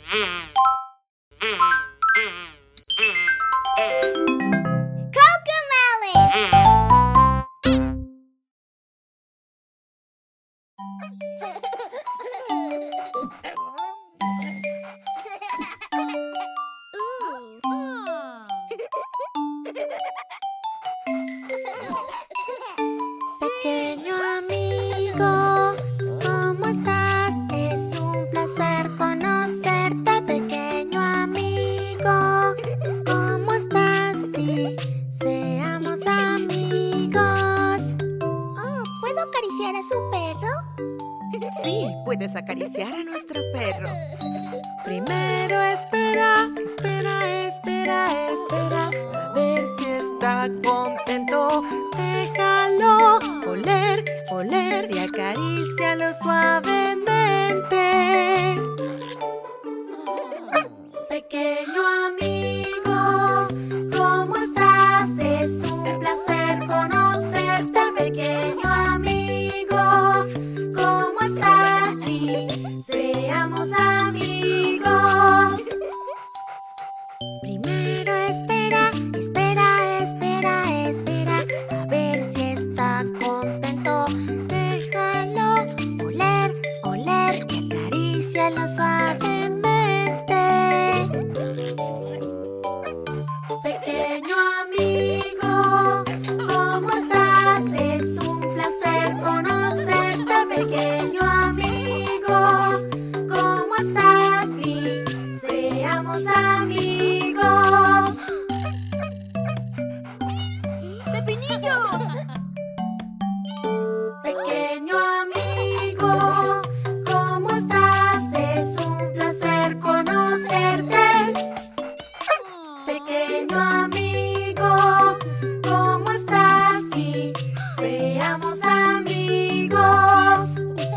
Pequeño amigo, ¿cómo estás? Es un placer conocerte, pequeño amigo. ¿Cómo estás? Sí, seamos amigos. Oh, ¿puedo acariciar a su perro? Sí, puedes acariciar a nuestro perro. Primero espera, espera, espera, espera. A ver si está contento. Déjalo oler, oler y acarícialo suavemente. Pequeño amigo, ¿cómo estás? Es un placer conocerte, pequeño amigo. ¿Cómo estás? Sí, seamos amigos. Primero espera, espera, espera, espera. A ver si está contento. Déjalo oler, oler y acarícialo suavemente. Pequeño amigo, ¿cómo estás? Es un placer conocerte, pequeño amigo. ¿Cómo estás? Sí, seamos amigos. ¡Pepinillos! Pequeño amigo, ¿cómo estás? Es un placer conocerte. Pequeño amigo, ¿cómo estás? Sí, seamos amigos.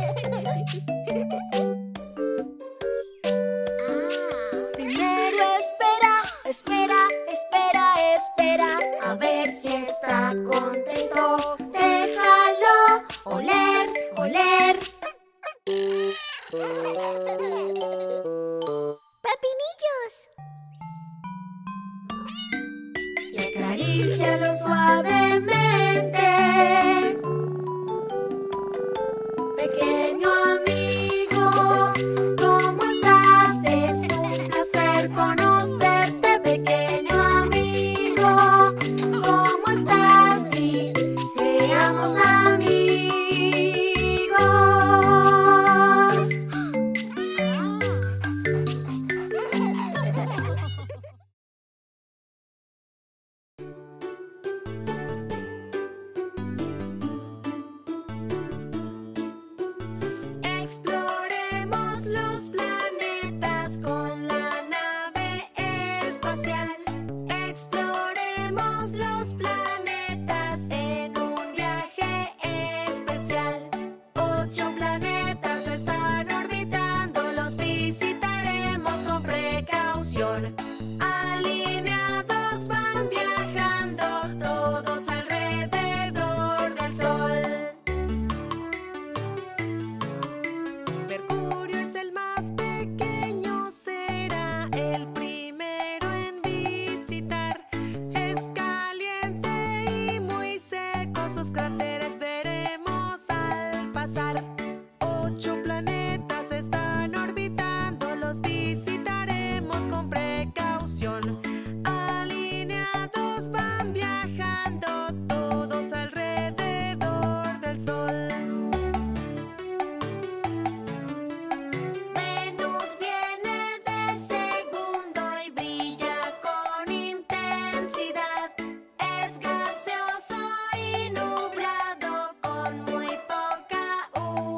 Primero espera, espera, espera, espera. A ver si está contento. Déjalo oler, oler. ¡Pepinillos! Y acarícialo suavemente. Pequeño amigo, ¿cómo estás? Es un placer conocerte, pequeño amigo. ¿Cómo estás? Sí, seamos amigos. Exploremos los planetas con la nave espacial. Exploremos los planetas en un viaje especial. 8 planetas están orbitando, los visitaremos con precaución. Alineados van viajando, todos alrededor del Sol. Mercurio es el más pequeño, será el primero en visitar. Es caliente y muy seco, sus cráteres veremos al pasar. 8 planetas están orbitando, los visitaremos con precaución. Alineados van viajando, todos alrededor del Sol. Venus viene de segundo y brilla con intensidad. Es gaseoso y nublado con muy poca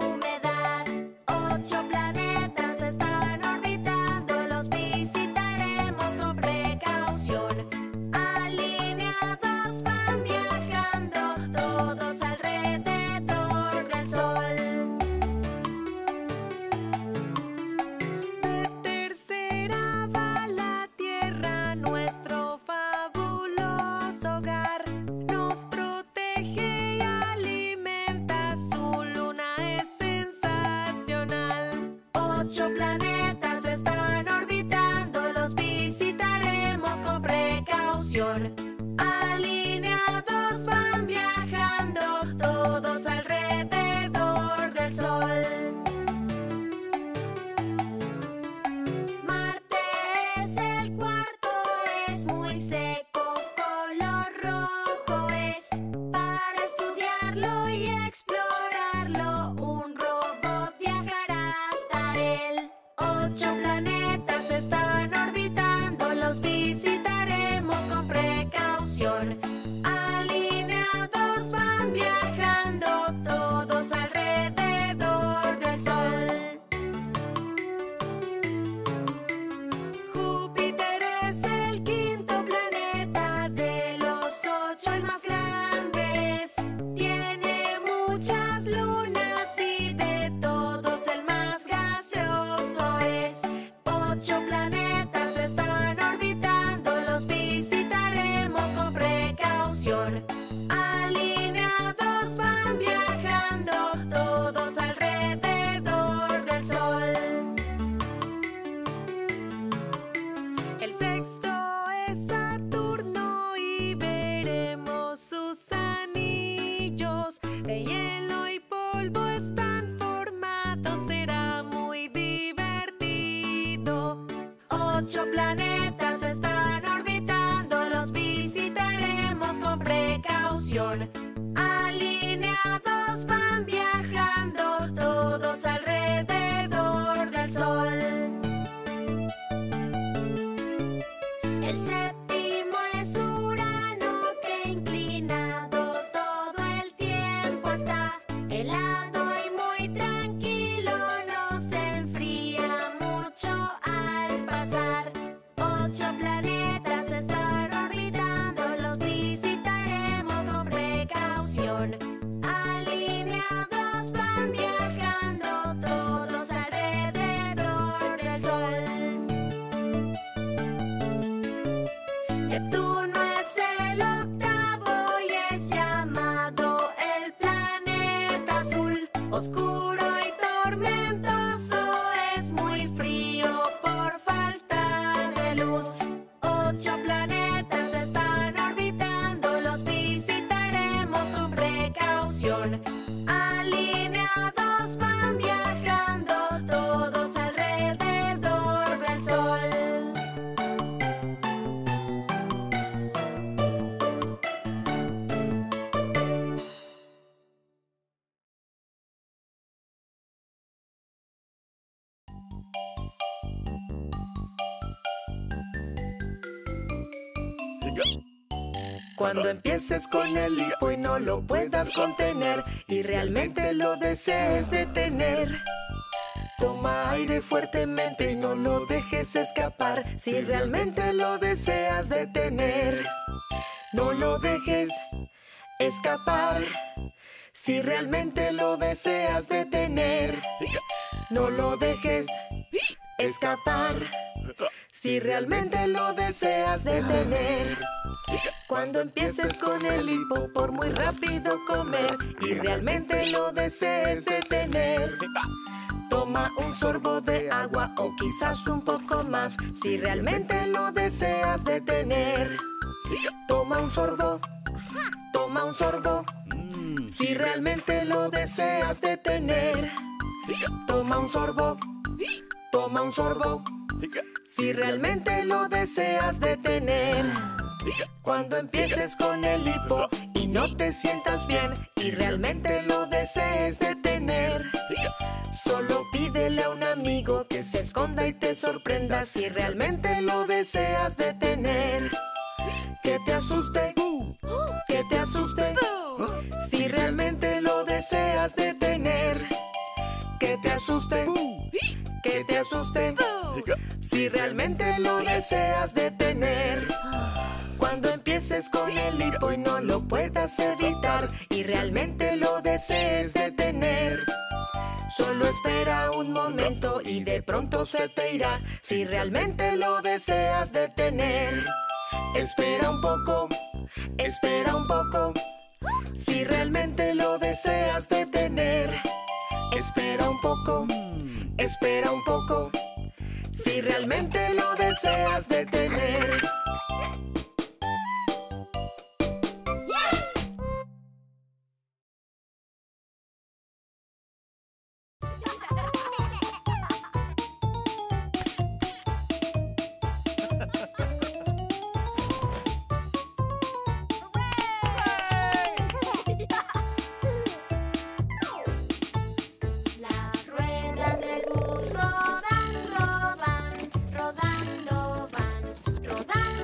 8 planetas están orbitando, los visitaremos con precaución. Alineados van viajando, todos alrededor del Sol. El sexto es Saturno y veremos sus anillos de hielo y polvo están formados, será muy divertido. 8 planetas están orbitando, los visitaremos con precaución. Alineados van viajando, todos alrededor del Sol. El séptimo es Urano, que inclinado todo el tiempo está, helado y muy tranquilo, no se enfría mucho al pasar. 8 planetas están orbitando, los visitaremos con precaución. Alineados van viajando, todos alrededor del Sol. Neptuno es el octavo y es llamado el planeta azul. Oscuro y tormentoso, es muy frío por falta de luz. 8 planetas están orbitando, los visitaremos con precaución. Alineados van viajando, todos alrededor del Sol. Cuando empieces con el hipo y no lo puedas contener y realmente lo desees detener, toma aire fuertemente y no lo dejes escapar. Si realmente lo deseas detener, no lo dejes escapar. Si realmente lo deseas detener, no lo dejes escapar. Si realmente lo deseas detener. Cuando empieces con el hipo por muy rápido comer y realmente lo desees detener, toma un sorbo de agua o quizás un poco más. Si realmente lo deseas detener, toma un sorbo, toma un sorbo. Si realmente lo deseas detener, toma un sorbo, toma un sorbo. Si realmente lo deseas detener. Cuando empieces con el hipo y no te sientas bien y realmente lo desees detener, solo pídele a un amigo que se esconda y te sorprenda. Si realmente lo deseas detener, que te asuste, que te asuste. Si realmente lo deseas detener, que te asuste, que te asuste. Si realmente lo deseas detener. Cuando empieces con el hipo y no lo puedas evitar y realmente lo desees detener, solo espera un momento y de pronto se te irá. Si realmente lo deseas detener, espera un poco, espera un poco. Si realmente lo deseas detener, espera un poco, espera un poco. Si realmente lo deseas detener. Las ruedas del bus rodando van, rodando van, rodando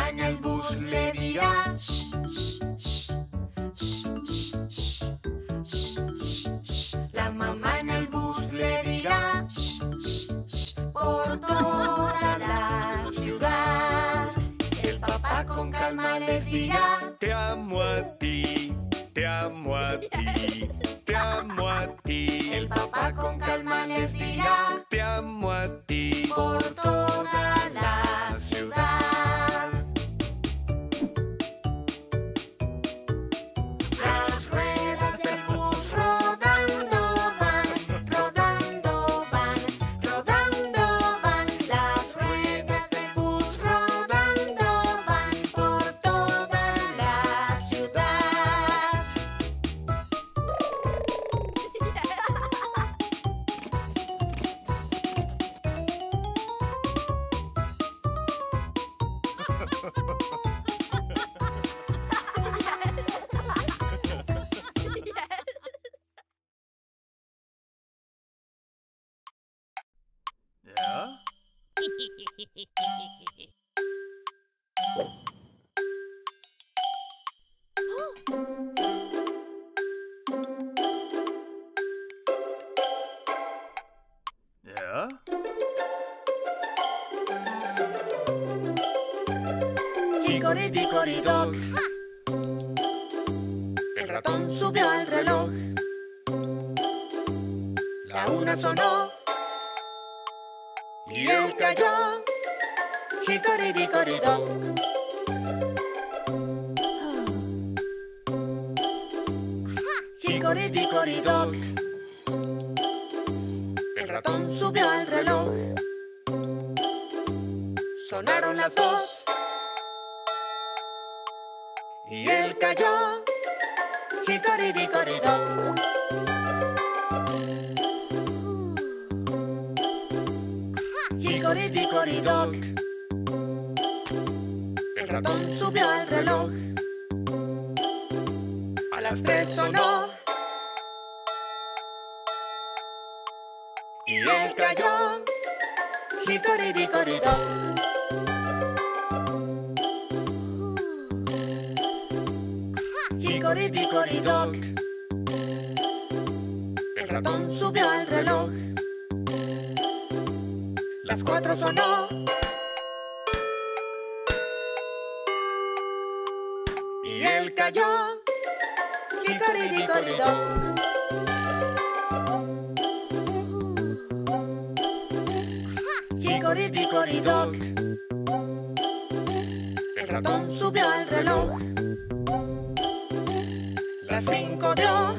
mamá en el bus le dirá: "Shh, shh, shh, shh, shh, shh, shh". La mamá en el bus le dirá: "Shh, shh, shh", por toda la ciudad. El papá con calma les dirá: "Te amo a ti, te amo a ti, te amo a ti". El papá con calma les dirá: "Te amo a ti", por toda la ciudad. Las ruedas del bus rodando van, rodando van, rodando van. Las ruedas del bus rodando van por toda la ciudad. ¿Ya? ¿Ya? Hickory-dickory-dock. El ratón subió al reloj. La una sonó y él cayó. Hickory-dickory-dock. Hickory-dickory-dock. El ratón subió al reloj. Sonaron las dos y él cayó. Hickory-dickory-dock. Hickory-dickory-dock. El ratón subió al reloj. A las 3 sonó y él cayó. Hickory-dickory-dock. Hickory-dickory-dock. El ratón subió al reloj. Las 4 sonó y él cayó. Hickory-dickory-dock. Hickory-dickory-dock. El ratón subió al reloj. Las 5 dio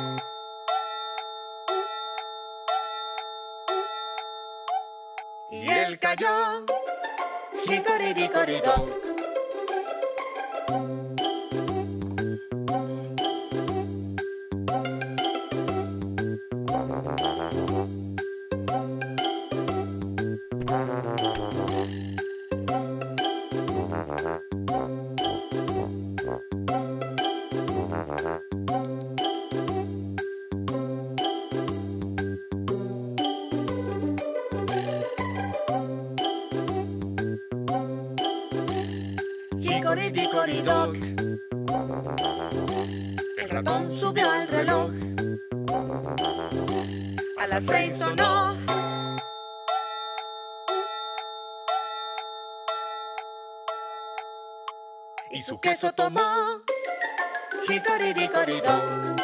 y él cayó. Hickory-dickory-dock. Hickory-dickory-dock. El ratón subió al reloj. A las 6 sonó y su queso tomó. Hickory-dickory-dock.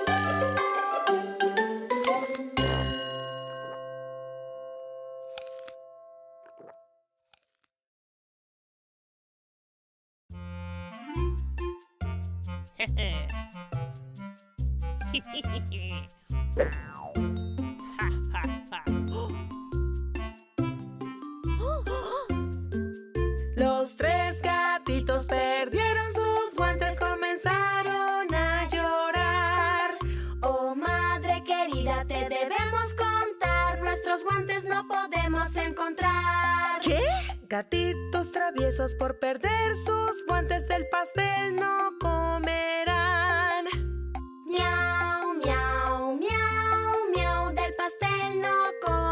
Los 3 gatitos perdieron sus guantes, comenzaron a llorar. Oh, madre querida, te debemos contar, nuestros guantes no podemos encontrar. ¿Qué? Gatitos traviesos por perder sus guantes del pastel no comerán. Miau, miau, miau, miau, del pastel no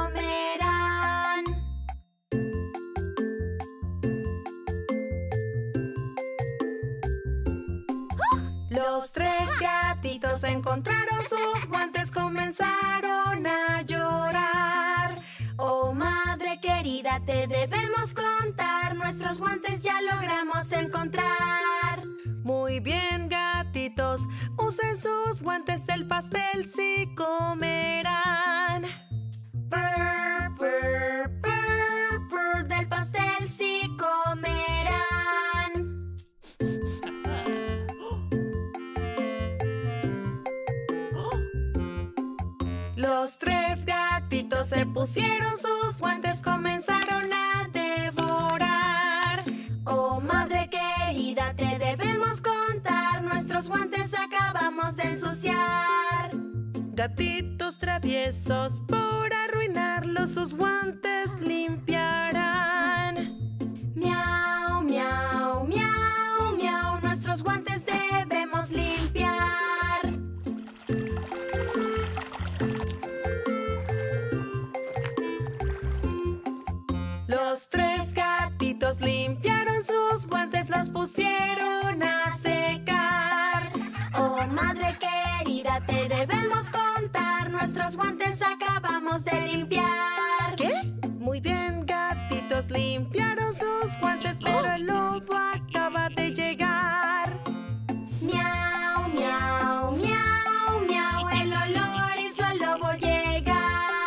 comerán. Los tres gatitos encontraron sus guantes, comenzaron a llorar. Oh, madre querida, te debemos contar, nuestros guantes ya logramos encontrar. Muy bien, gatitos, usen sus guantes, del pastel sí comerán. Purr, purr, purr, purr, del pastel sí comerán. Los tres gatitos se pusieron sus guantes, comenzaron a devorar. Oh, madre querida, te debemos contar, nuestros guantes acabamos de ensuciar. Gatitos traviesos, por arruinarlos, sus guantes limpiarán. Miau, miau, miau, miau, nuestros guantes debemos limpiar. Los tres gatitos limpiaron sus guantes, los pusieron a secar. Oh, madre querida, te debemos contar, nuestros guantes acabamos de limpiar. ¿Qué? Muy bien, gatitos limpiaron sus guantes, pero el lobo acaba de llegar. Miau, miau, miau, miau, el olor hizo al lobo llegar.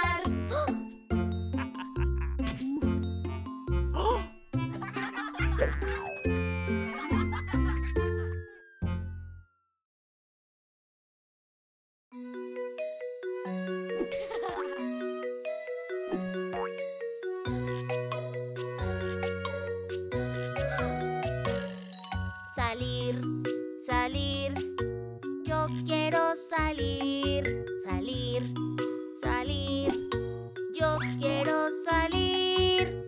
Salir, salir, yo quiero salir, salir, salir, yo quiero salir.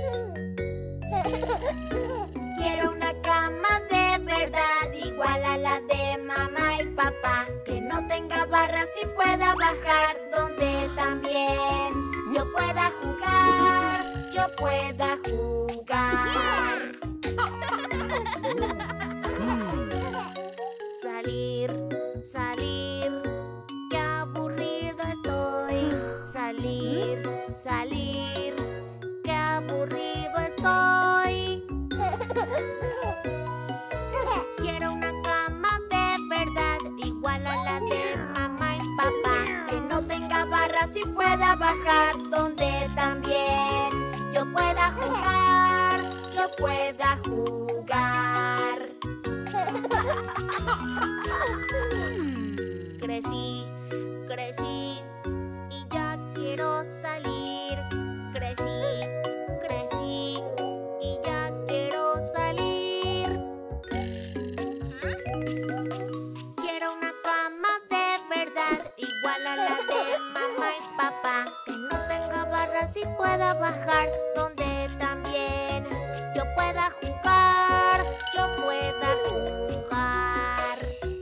Quiero una cama de verdad, igual a la de mamá y papá, que no tenga barras y pueda bajar, donde también yo pueda jugar, yo pueda jugar. Salir, salir, qué aburrido estoy. Salir, salir, qué aburrido estoy. Quiero una cama de verdad, igual a la de mamá y papá, que no tenga barras y pueda bajar, donde también yo pueda jugar, yo pueda jugar. Crecí, crecí y ya quiero salir. Crecí, crecí y ya quiero salir. Quiero una cama de verdad, igual a la de mamá y papá, que no tenga barras y pueda bajar, donde también yo pueda jugar, yo pueda jugar.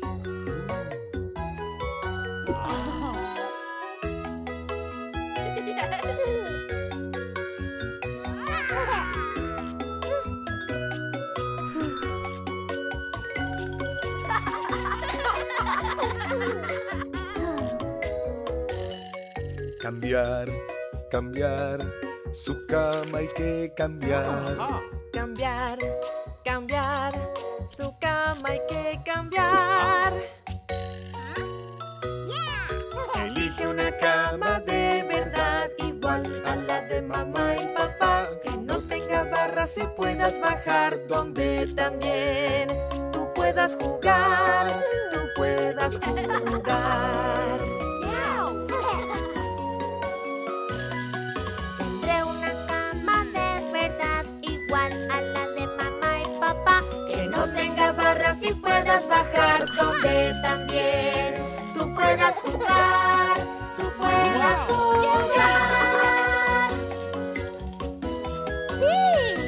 Cambiar, cambiar, su cama hay que cambiar. Cambiar, cambiar, su cama hay que cambiar. Elige una cama de verdad, igual a la de mamá y papá, que no tenga barras y puedas bajar, donde también tú puedas jugar, tú puedas jugar. Tendré una cama de verdad, igual a la de mamá y papá, que no tenga barras y puedas bajar, donde también tú puedas jugar, tú puedas jugar. ¡Sí!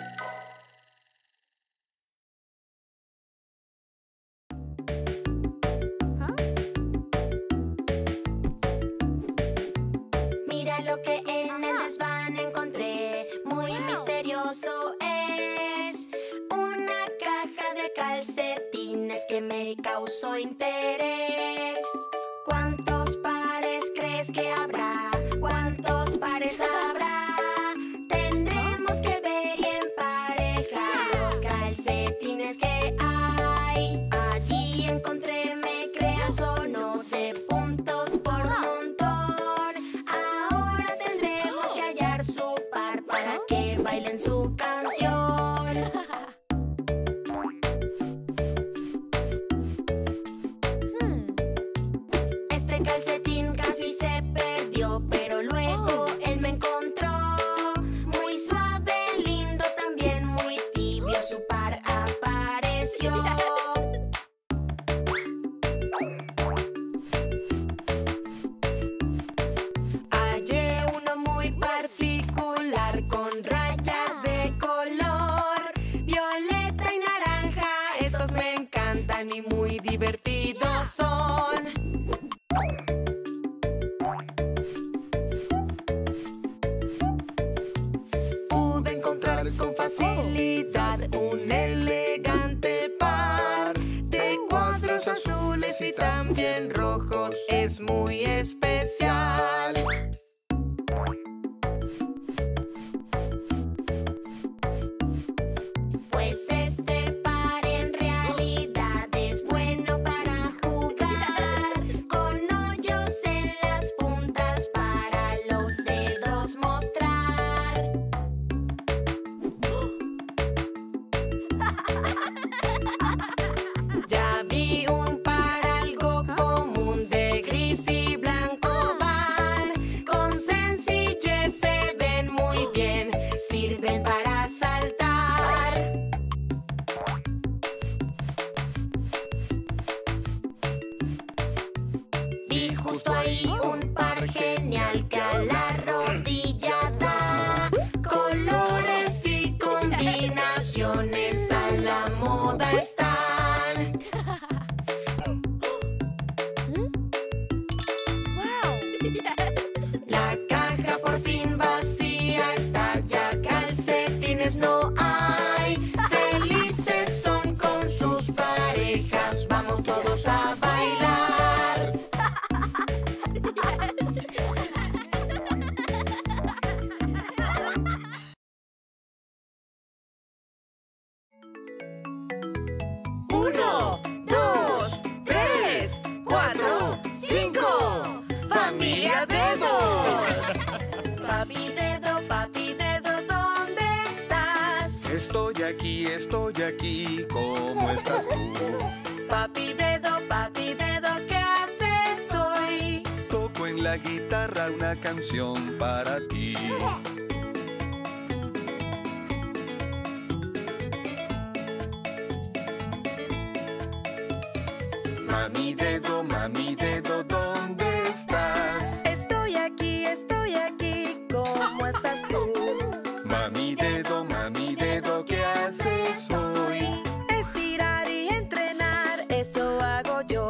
Mira lo que en el desván encontré, muy misterioso es. Una caja de calcetines que me me causó interés. ¿Cuántos pares crees que habrá? ¿Cuántos pares habrá? Tendremos que ver y emparejar los calcetines que hay. Allí encontré, me creas o no, de puntos por montón. Ahora tendremos que hallar su par para que bailen su canción. Este calcetín casi se perdió, pero luego él me encontró. Muy suave, lindo, también muy tibio, su par apareció. Hallé uno muy particular con rayas de color violeta y naranja. Estos me encantan y muy divertidos son. Pude encontrar con facilidad un elegante par de cuadros azules y también rojos. Es muy especial. Pues este par en realidad es bueno para jugar, con hoyos en las puntas para los dedos mostrar. Ya vi un par algo común, de gris y blanco van. Con sencillez se ven muy bien, sirven para saltar. Vi justo ahí un par genial que a la rodilla da. Colores y combinaciones a la moda están. La caja por fin vacía está, ya calcetines no hay. Felices son con sus parejas, vamos todos a bailar. Uno, dos, tres, cuatro, cinco. ¡Familia Dedos! Papi Dedo, ¿dónde estás? Estoy aquí, ¿cómo estás tú? Papi Dedo, ¿qué haces hoy? Toco en la guitarra una canción para ti. Mami Dedo, ¿dónde estás? Estoy aquí, ¿cómo estás tú? Mami Dedo, ¿qué haces hoy? Estirar y entrenar, eso hago yo.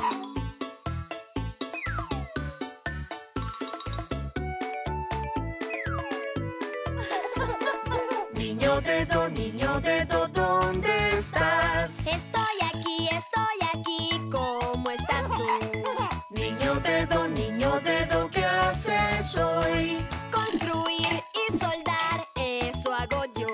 Niño Dedo, ¿dónde estás? Estoy aquí, ¿cómo estás tú? Niño Dedo, ¿qué haces hoy? Construir y soldar, eso hago yo.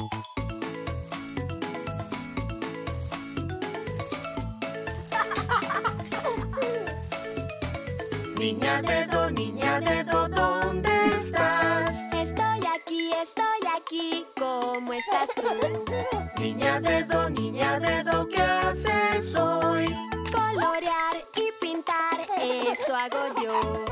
Niña Dedo, ¿dónde estás? Estoy aquí, ¿cómo estás tú? Niña Dedo, ¿qué haces hoy? Colorear y pintar, eso hago yo.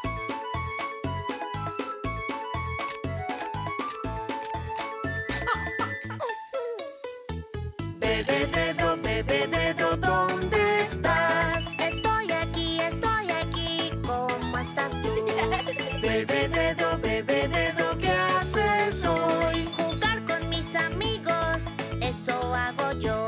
Bebé Dedo, ¿dónde estás? Estoy aquí, ¿cómo estás tú? Bebé Dedo, ¿qué haces hoy? Jugar con mis amigos, eso hago yo.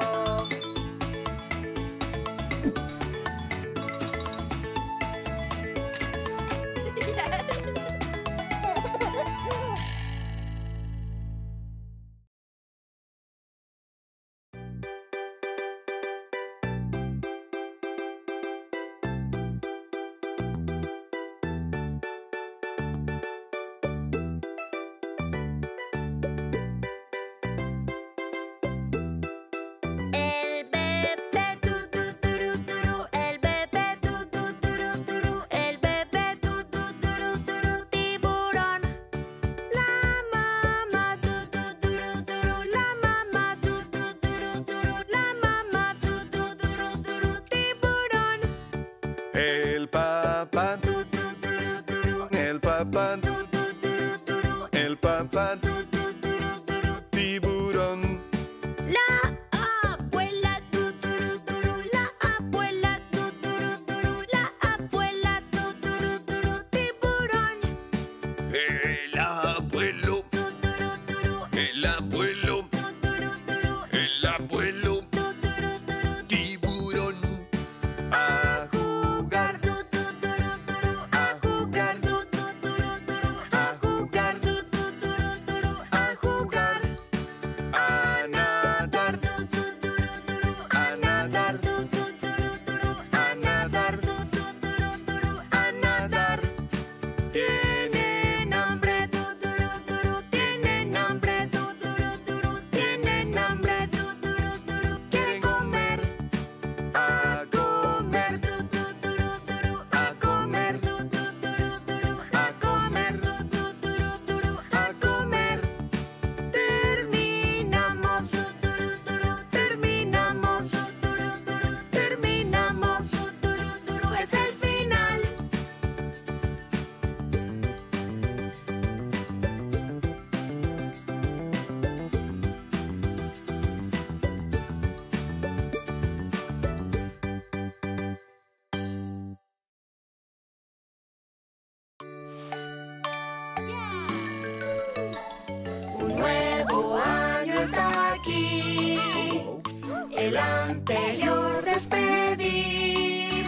el anterior despedir.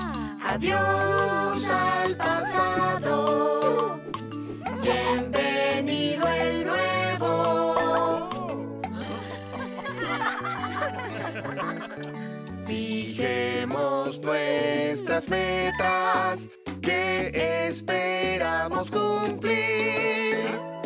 Adiós al pasado, bienvenido el nuevo. Fijemos nuestras metas que esperamos cumplir.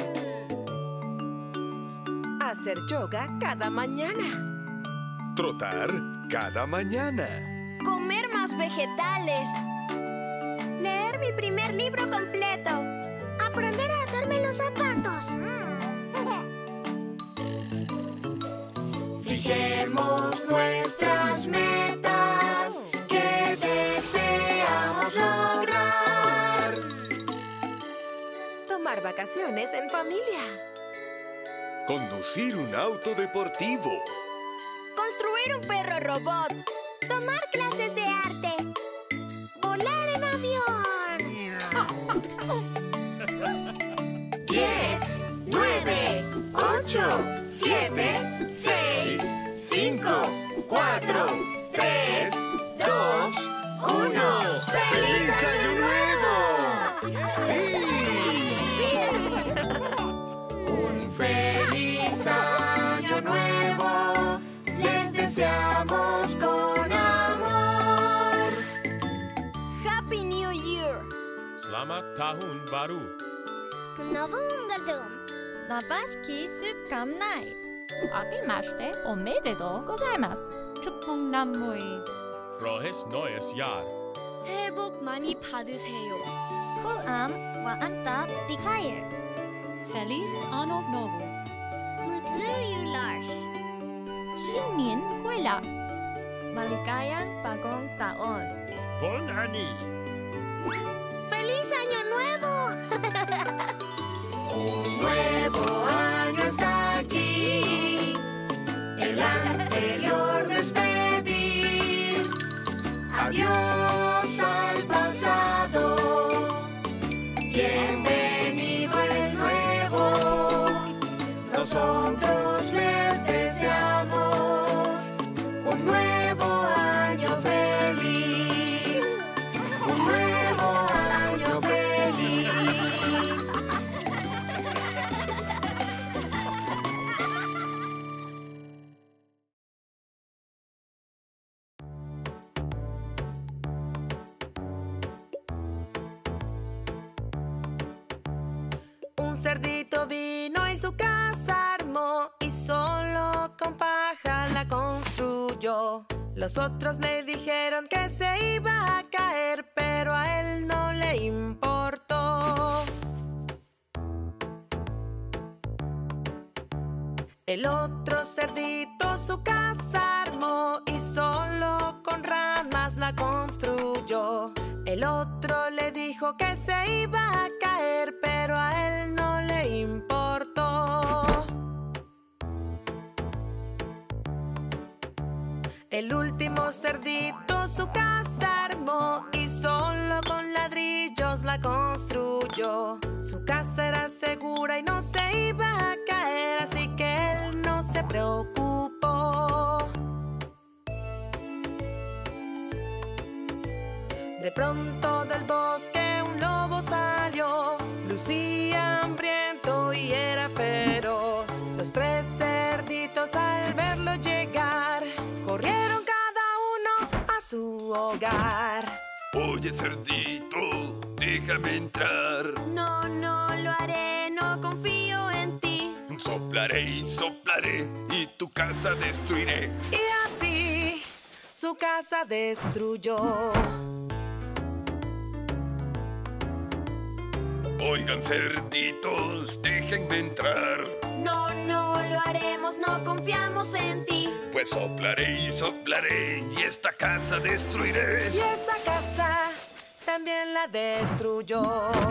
Hacer yoga cada mañana. Trotar cada mañana. Comer más vegetales. Leer mi primer libro completo. Aprender a atarme los zapatos. Fijemos nuestras metas que deseamos lograr. Tomar vacaciones en familia. Conducir un auto deportivo. Construir un perro robot. Tomar clases de arte. Volar en avión. 10, 9, 8, 7, 6, 5, 4, 3, 2, 1. ¡Feliz Año Nuevo! ¡Sí! Un feliz Año Nuevo les deseamos con amor. Happy New Year. Selamat Tahun Baru. Novum gadum. 나바시키 습감나이. 아낌마시테 오메데도 고자이마스. 축복나무이. Frohes neues Jahr. 새해 복 많이 받으세요. 쿨암 와안타 비카일. Feliz Ano Novo. Mutlu Yulars. 신년 kuela. Maligayang bagong taon. Bon Ani. ¡Feliz Año Nuevo! Un nuevo año está aquí, el anterior despedir. Adiós al pasado, bienvenido el nuevo. Nosotros les deseamos un nuevo año feliz, un nuevo año feliz. Un cerdito vino y su casa armó y solo con paja la construyó. Los otros le dijeron que se iba a caer, pero a él no le importó. El otro cerdito su casa armó y solo con ramas la construyó. El otro le dijo que se iba a caer, pero a él no le importó. El último cerdito su casa armó y solo con ladrillos la construyó. Su casa era segura y no se iba a caer, así que él no se preocupó. De pronto del bosque un lobo salió, lucía hambriento y era feroz. Los tres cerditos al verlo llegar, corrieron cada uno a su hogar. Oye, cerdito, déjame entrar. No, no lo haré, no confío en ti. Soplaré y soplaré y tu casa destruiré. Y así su casa destruyó. Oigan, cerditos, déjenme entrar. No, no lo haremos, no confiamos en ti. Pues soplaré y soplaré y esta casa destruiré. Y esa casa también la destruyó.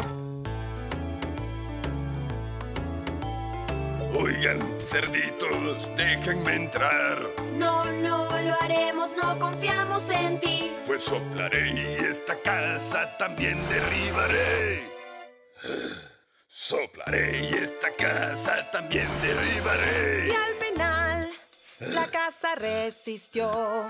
Oigan, cerditos, déjenme entrar. No, no lo haremos, no confiamos en ti. Pues soplaré y esta casa también derribaré. Soplaré y esta casa también derribaré. Y al final La casa resistió.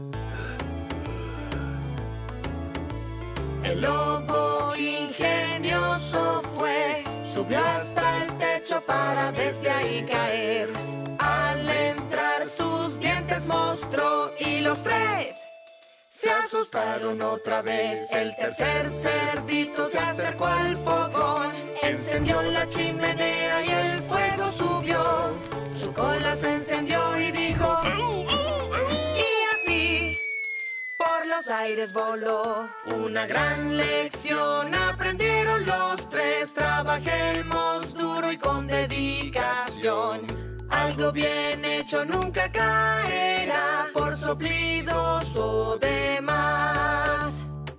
El lobo ingenioso fue, subió hasta el techo para desde ahí caer. Al entrar sus dientes mostró y los tres se asustaron otra vez. El tercer cerdito se acercó al fogón, encendió la chimenea y el fuego subió. Su cola se encendió y dijo y así por los aires voló. Una gran lección aprendieron los tres. Trabajemos duro y con dedicación. Algo bien hecho nunca caerá por soplidos o demás.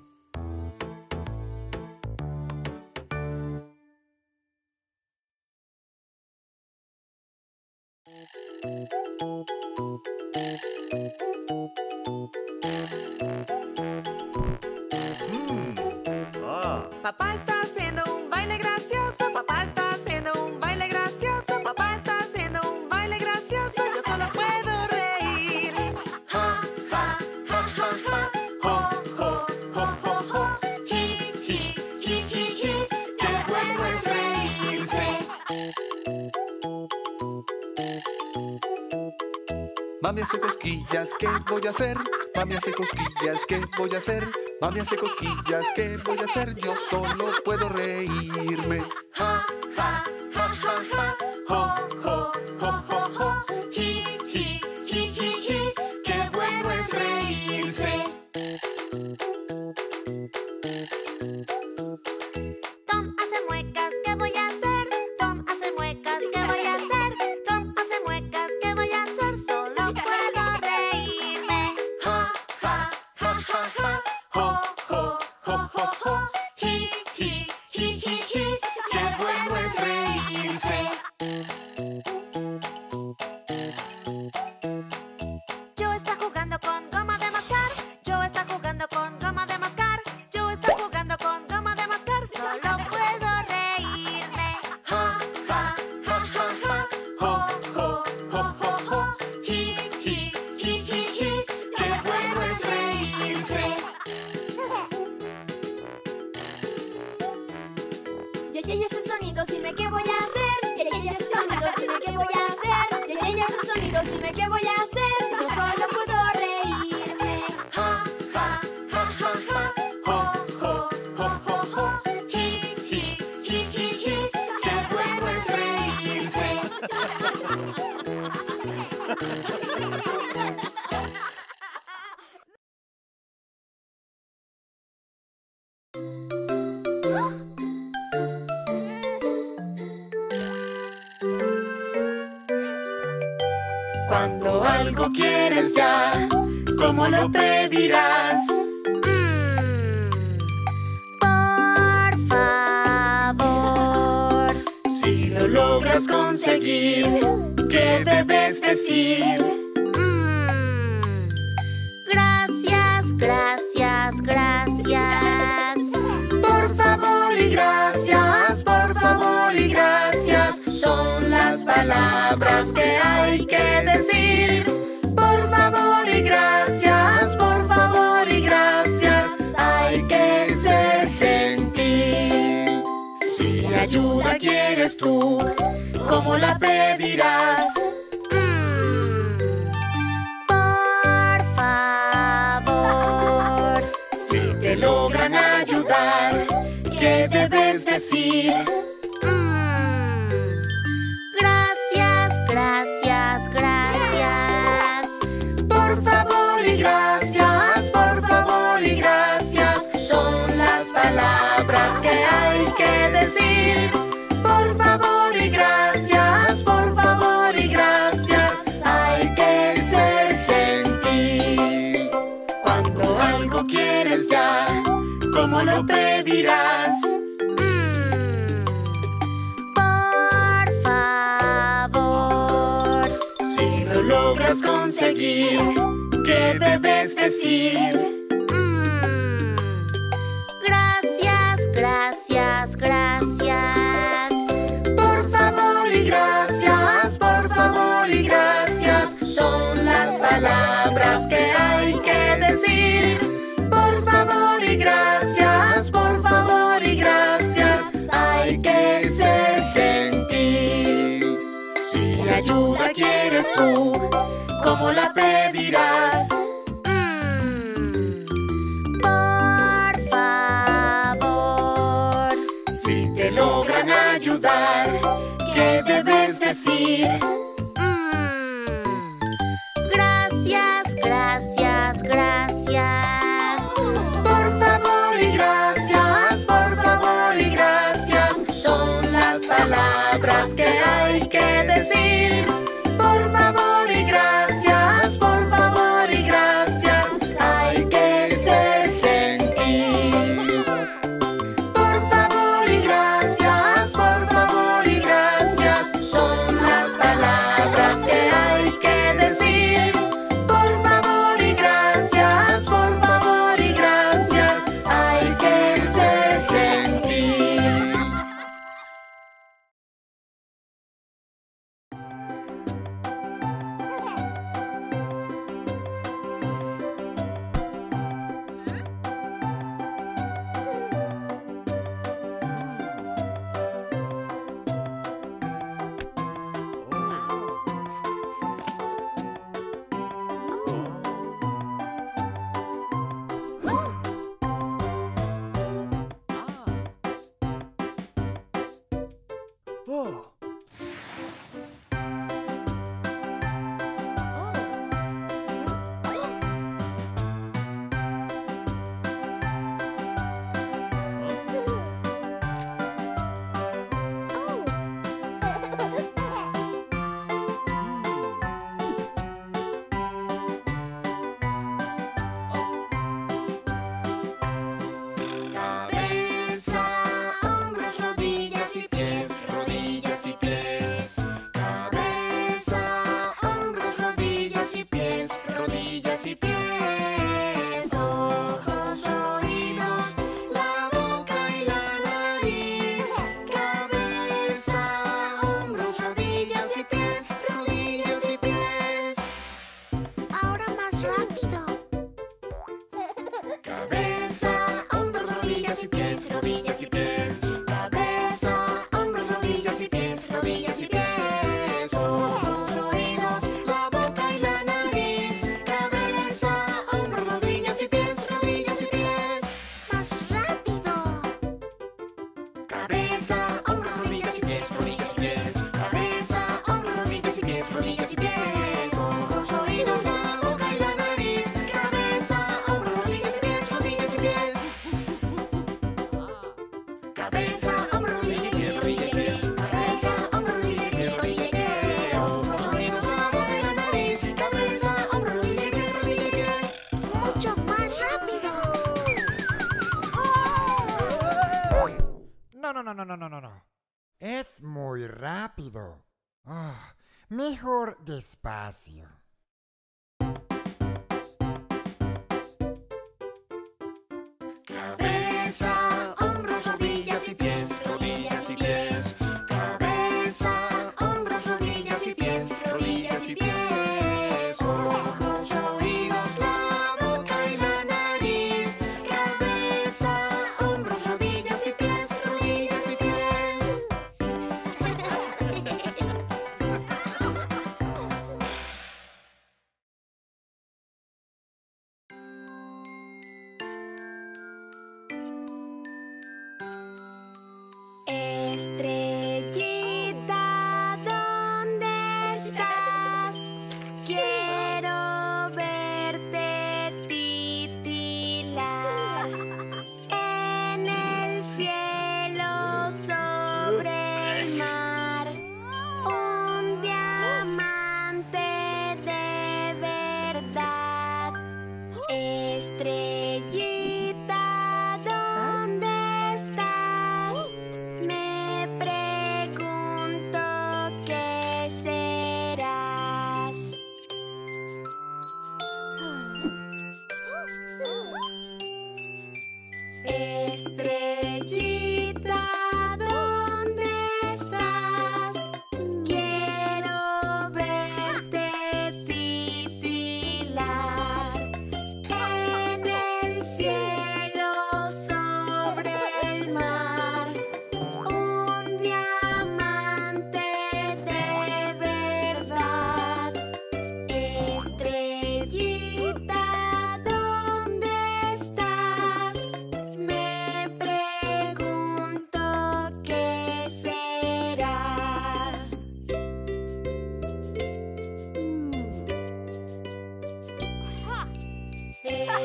Papá está haciendo un baile gracioso. Papá está haciendo un baile gracioso. Papá está haciendo un baile gracioso. Yo solo puedo reír. Ja, ja, ja, ja, ja. Jo, jo, jo, jo, jo. Ji, ji, ji, ji, ji. Qué bueno es reírse. Mami hace cosquillas, ¿qué voy a hacer? Mami hace cosquillas, ¿qué voy a hacer? Mami hace cosquillas, ¿qué voy a hacer? Yo solo puedo reírme. Ja, ja, ja, ja, ja. Jo, jo, jo, jo, jo. Ji, ji, ji, ji, ji. Qué bueno es reírse. Tom hace muecas, ¿qué voy a hacer? Tom hace muecas, ¿qué voy a hacer? Tom hace muecas, ¿qué voy a hacer? Solo puedo reírme. Ja, ja, ja, ja, ja. Jo, jo, jo, jo, jo. Ji, ji, ji, ji, ji. Qué bueno es reírse. Yo está jugando con goma de mascar. Yo está jugando con goma de mascar. Yo está jugando con goma de mascar. Solo puedo reírme. Ja, ja, ja, ja, ja. Jo, jo, jo, jo, jo. Ji, ji, ji, ji, ji. Qué bueno es reírse. Yeye hace sonidos, dime qué voy a hacer. Yeye hace sonidos, dime qué voy a hacer. Yeye hace sonidos, dime qué voy a hacer. Yo solo puedo reírme. Ja, ja, ja, ja, ja. Jo, jo, jo, jo, jo. Ji, ji, ji, ji, ji. Qué bueno es reírse. Cuando algo quieres ya, ¿cómo lo pedirás? Por favor. Si lo logras conseguir, ¿qué debes decir? Gracias, gracias, gracias. Por favor y gracias, por favor y gracias. Son las palabras que hay que decir. Por favor y gracias, por favor y gracias. Hay que ser gentil. Si ayuda quieres tú, ¿cómo la pedirás? Por favor. Si te logran ayudar, ¿qué debes decir? Gracias, gracias, gracias. Por favor y gracias, por favor y gracias. Son las palabras que hay que decir. Por favor y gracias, por favor y gracias. Hay que ser gentil. Cuando algo quieres ya, ¿cómo lo pedirás? Por favor. Si lo logras conseguir, ¿qué debes decir? Gracias, gracias, gracias. Por favor y gracias, por favor y gracias. Son tú? ¿Cómo la pedirás? Por favor. Si te logran ayudar, ¿qué debes decir? Gracias, gracias, gracias. Por favor y gracias, por favor y gracias. Son las palabras que hay que decir. Por favor y gracias, por favor y gracias. Hay que ser gentil. Por favor y gracias, por favor y gracias. Son las palabras que hay que decir. Por favor y gracias, por favor y gracias. Hay que ser gentil. Oh. Cabeza, hombros, rodillas y pies, rodillas y pies. Cabeza, hombros, rodillas y pies, rodillas y pies. Ojos, oídos, la boca y la nariz. Cabeza, hombros, rodillas y pies, rodillas y pies. Ahora más rápido. Cabeza, hombros, rodillas y pies, rodillas y pies. Cabeza, hombros, rodillas y pies, rodillas y pies. Ojos, oídos, la boca y la nariz. Cabeza, hombros, rodillas y pies, rodillas y pies. Más rápido. Cabeza, hombros, rodillas y pies, rodillas y pies. Cabeza, hombros, rodillas y pies, rodillas y pies. Ojos, oídos, la boca y la nariz. Cabeza, hombros, rodillas y pies, rodillas y pies. Cabeza, hombros, rodillas y pies, rodillas y pies. Cabeza, hombros, rodillas y pies, rodillas y pies. Ojos, oídos, la boca y la nariz. Cabeza, hombros, rodillas y pies, rodillas y pies. Mucho más rápido. No. Es muy rápido. Mejor despacio. Cabeza, hombros, rodillas y pies, rodillas y pies. Cabeza, hombros, rodillas y pies, rodillas y pies. Ojos, oídos, la boca y la nariz. Cabeza, hombros, rodillas y pies, rodillas y pies. Estrellita, ¿dónde estás? Quiero verte titilar. En el cielo, sobre el mar, un diamante de verdad. Estrellita, ¿dónde estás? Me pregunto qué serás. Estrellita, ¿dónde estás? Quiero verte titilar. En el cielo, sobre el mar, un diamante de verdad.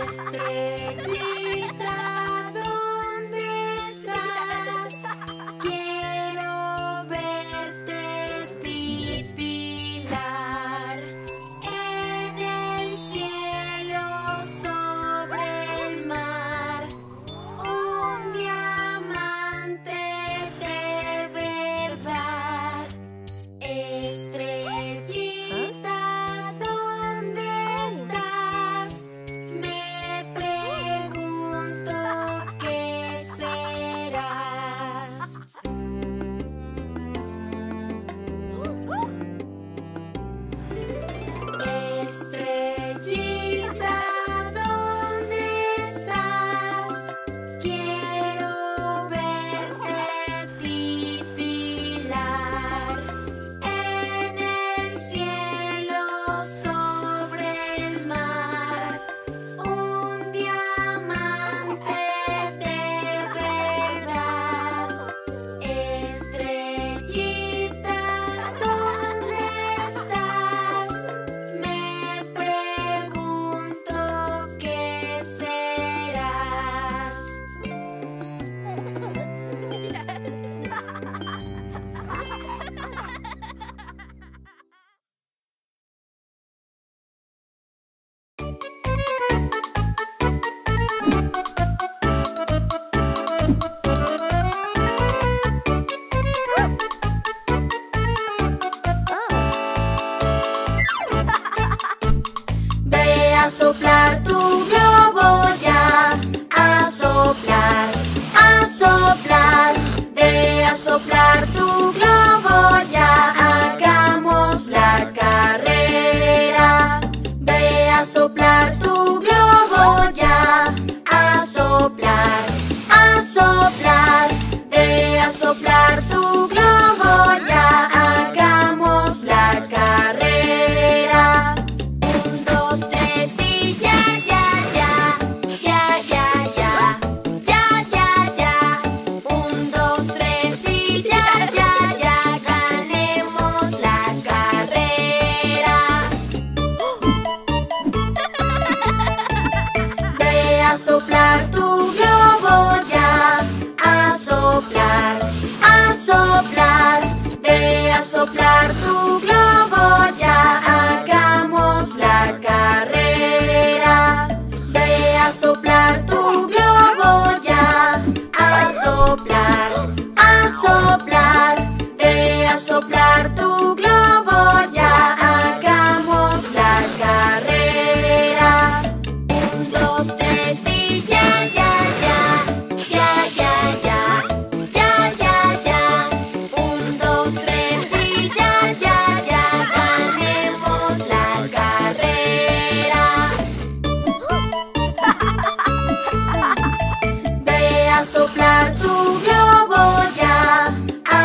Estrellita, ¿dónde estás? Quiero verte titilar en el cielo sobre el mar. Un diamante de verdad. Estrellita, ¿dónde estás? Me pregunto qué serás. Estrellita, ¿dónde estás? Quiero verte titilar en el cielo sobre el mar. Un diamante de verdad. Estrellita, ¿dónde estás? Me pregunto qué serás. Ve a soplar tu globo ya, a soplar, a soplar. Ve a soplar tu globo ya, hagamos la carrera. Ve a soplar tu globo ya, a soplar, a soplar. Ve a soplar tu globo ya, hagamos la carrera. 1, 2, 3 y ya, ya, ya, ya, ya, ya, ya, ya, ya. 1, 2, 3 y ya, ya, ya, ganemos la carrera. Ve a soplar tu globo ya, a soplar, a soplar. Ve a soplar tu globo ya, hagamos la carrera. Ve a soplar tu globo ya, a soplar, a soplar. Ve a soplar tu globo ya, hagamos la carrera. 1, 2, 3 y ya, ya, ya, ya, ya, ya, ya, ya, ya. 1, 2, 3 y ya, ya, ya, ganemos la carrera. Ve a soplar tu globo ya, a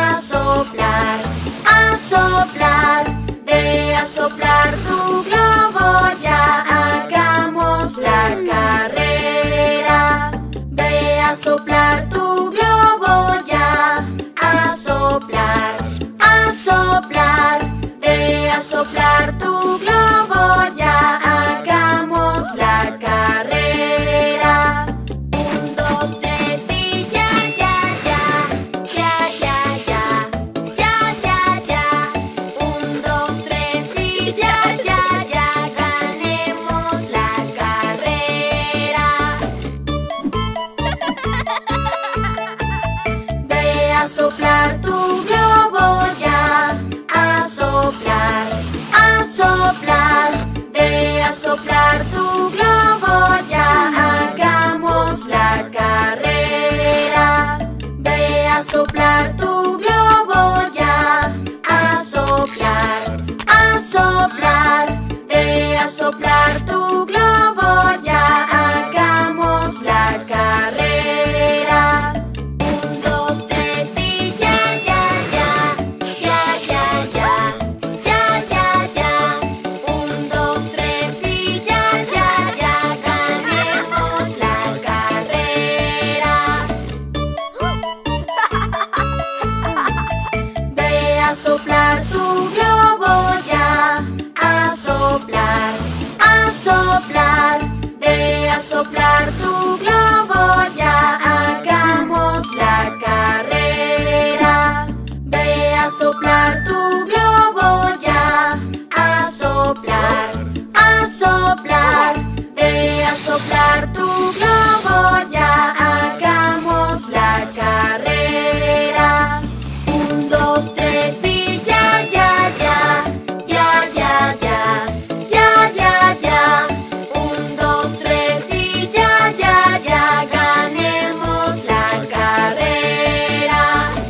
soplar tu globo, ya hagamos la carrera. Ve a soplar tu globo, ya a soplar, a soplar. Ve a soplar tu globo, ya hagamos la carrera. 1, 2, 3 y ya, ya, ya, ya, ya, ya, ya, ya, ya. 1, 2, 3 y ya, ya, ya, ganemos la carrera.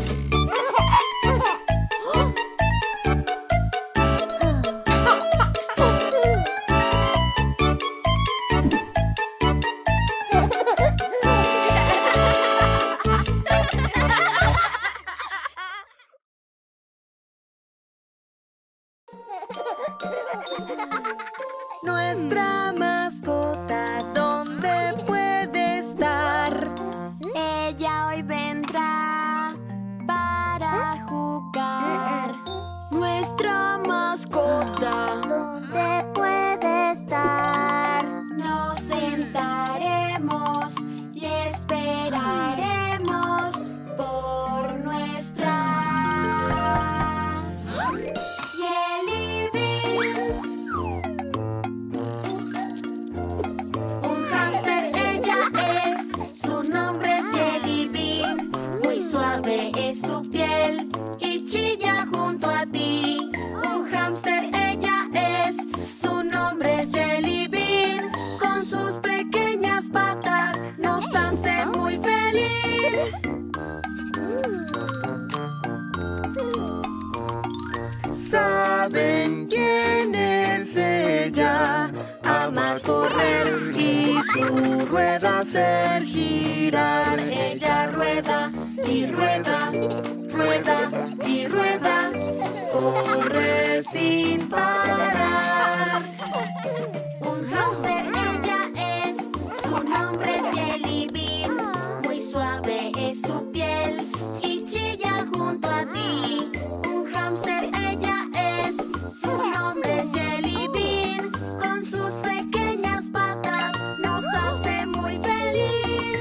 Nuestra mascota, ¿dónde puede estar? Ella hoy vendrá para jugar. Nuestra mascota, ¿Dónde puede estar? nos sentaremos y esperaremos por nuestra Jelly Bean. Un hámster ella es, su nombre es Jelly Bean. Muy suave es su piel y chilla junto a ti. Un hámster ella es, su nombre es Jelly Bean. Con sus pequeñas patas nos hace muy feliz. ¿Saben quién es ella? Ama correr y su rueda hacer girar. Ella rueda y rueda, rueda y rueda, corre sin parar. Un hámster ella es, su nombre es Jelly Bean. Muy suave es su piel y chilla junto a ti. Un hámster ella es, su nombre es Jelly Bean. Con sus pequeñas patas nos hace muy feliz.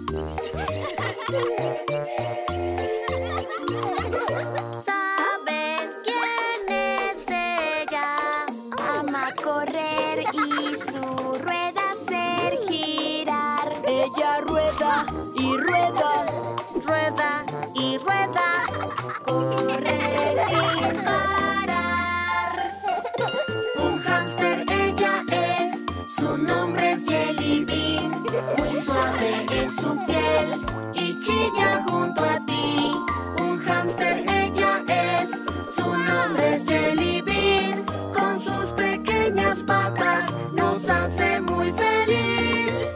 ¿Saben quién es ella? Ama correr y su rueda hacer girar. Ella rueda y rueda, rueda y rueda, corre sin parar. Un hámster ella es, su nombre es Jelly Bean. Muy suave es su piel y chilla junto a ti. Un hámster ella es, su nombre es Jelly Bean. Con sus pequeñas patas nos hace muy feliz.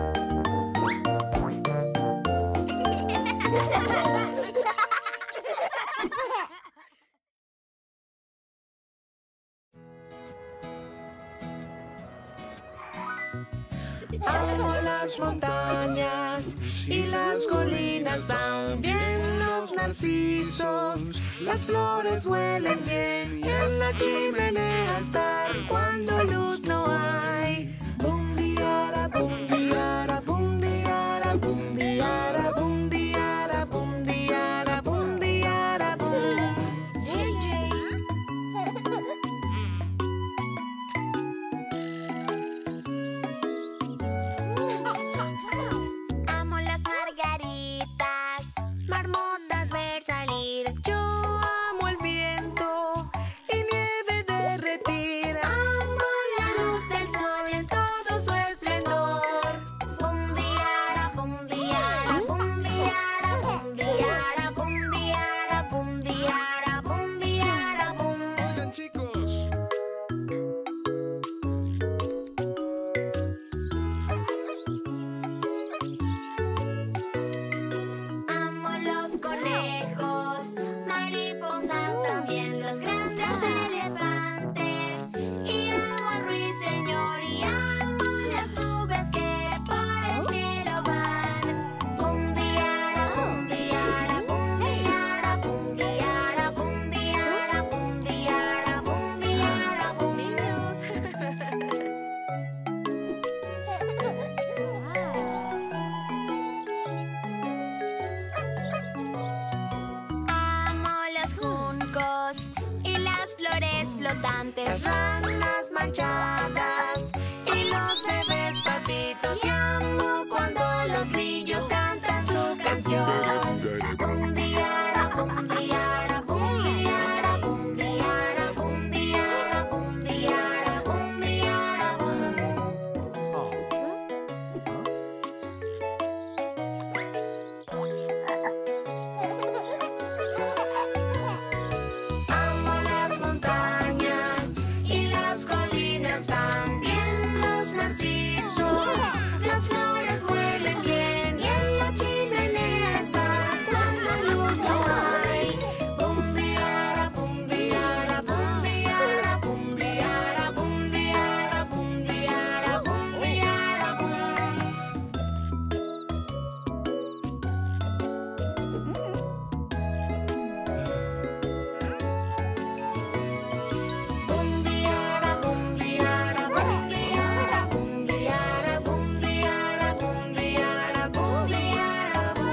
Amo las montañas y las colinas, también los narcisos. Las flores huelen bien y en la chimenea estar cuando luz no hay. Bum diara, bum diara, bum diara, bum diara, bum diara, bum diara, bum diara, bum. JJ. Amo las margaritas, marmotas ver salir. Yo amo el viento y nieve derretir. Amo la luz del sol en escuchadas. Y los bebés patitos llamo cuando los grillos cantan su canción. Bum diara, bum diara, bum diara, bum diara, bum diara, bum diara, bum diara, bum. Amo las montañas y las colinas, también los narcisos. Las flores huelen bien y en la chimenea está cuando luz no hay. Bum diara, bum diara, bum diara, bum diara, bum diara, bum diara, bum diara, bum. Bum diara, bum diara, bum diara, bum diara, bum diara, bum diara, bum diara, bum.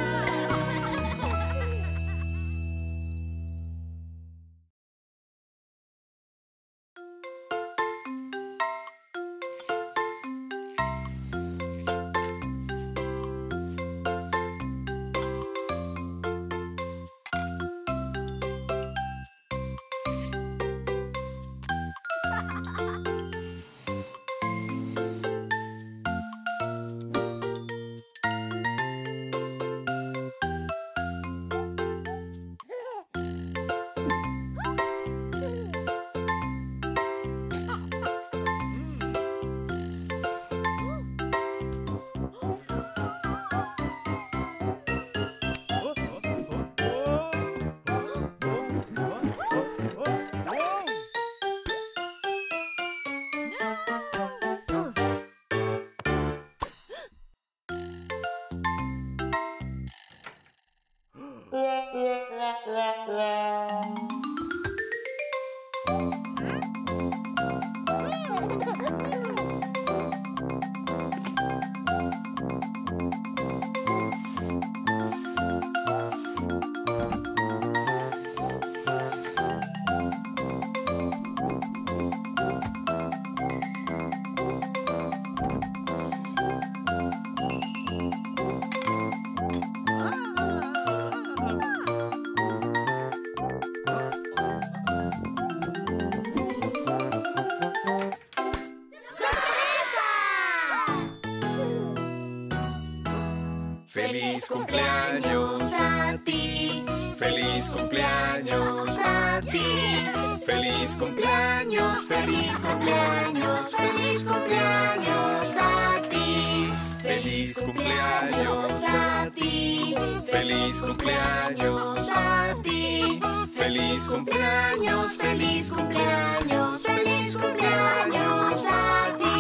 Feliz cumpleaños a ti, feliz cumpleaños a ti, feliz cumpleaños, feliz cumpleaños, feliz cumpleaños a ti, feliz cumpleaños a ti, feliz cumpleaños a ti, feliz cumpleaños, feliz cumpleaños, feliz cumpleaños a ti.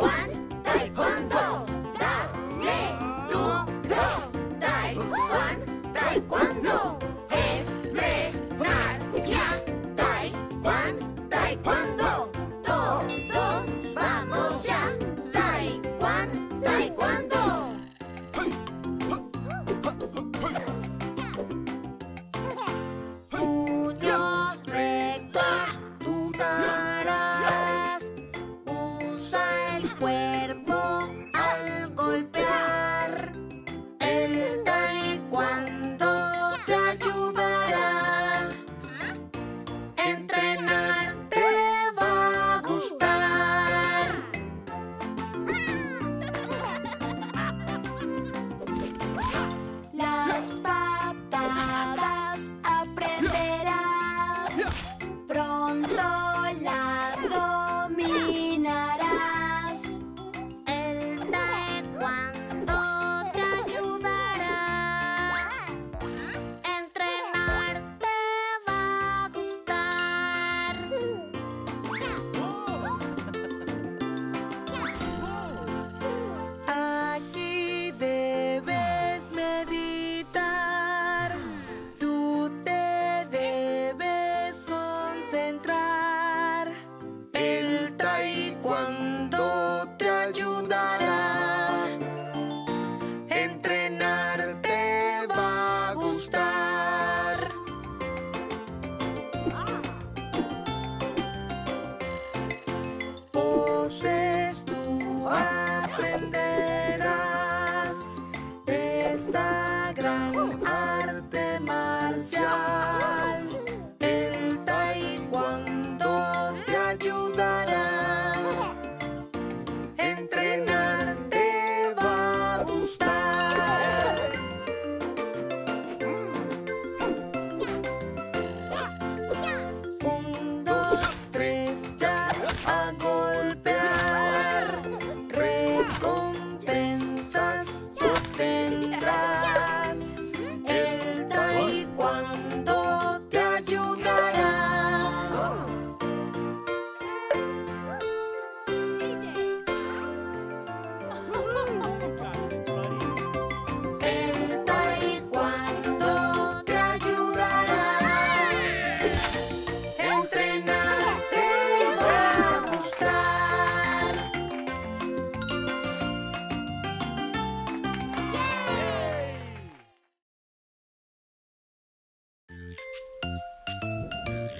Taekwondo, dale duro, taekwondo.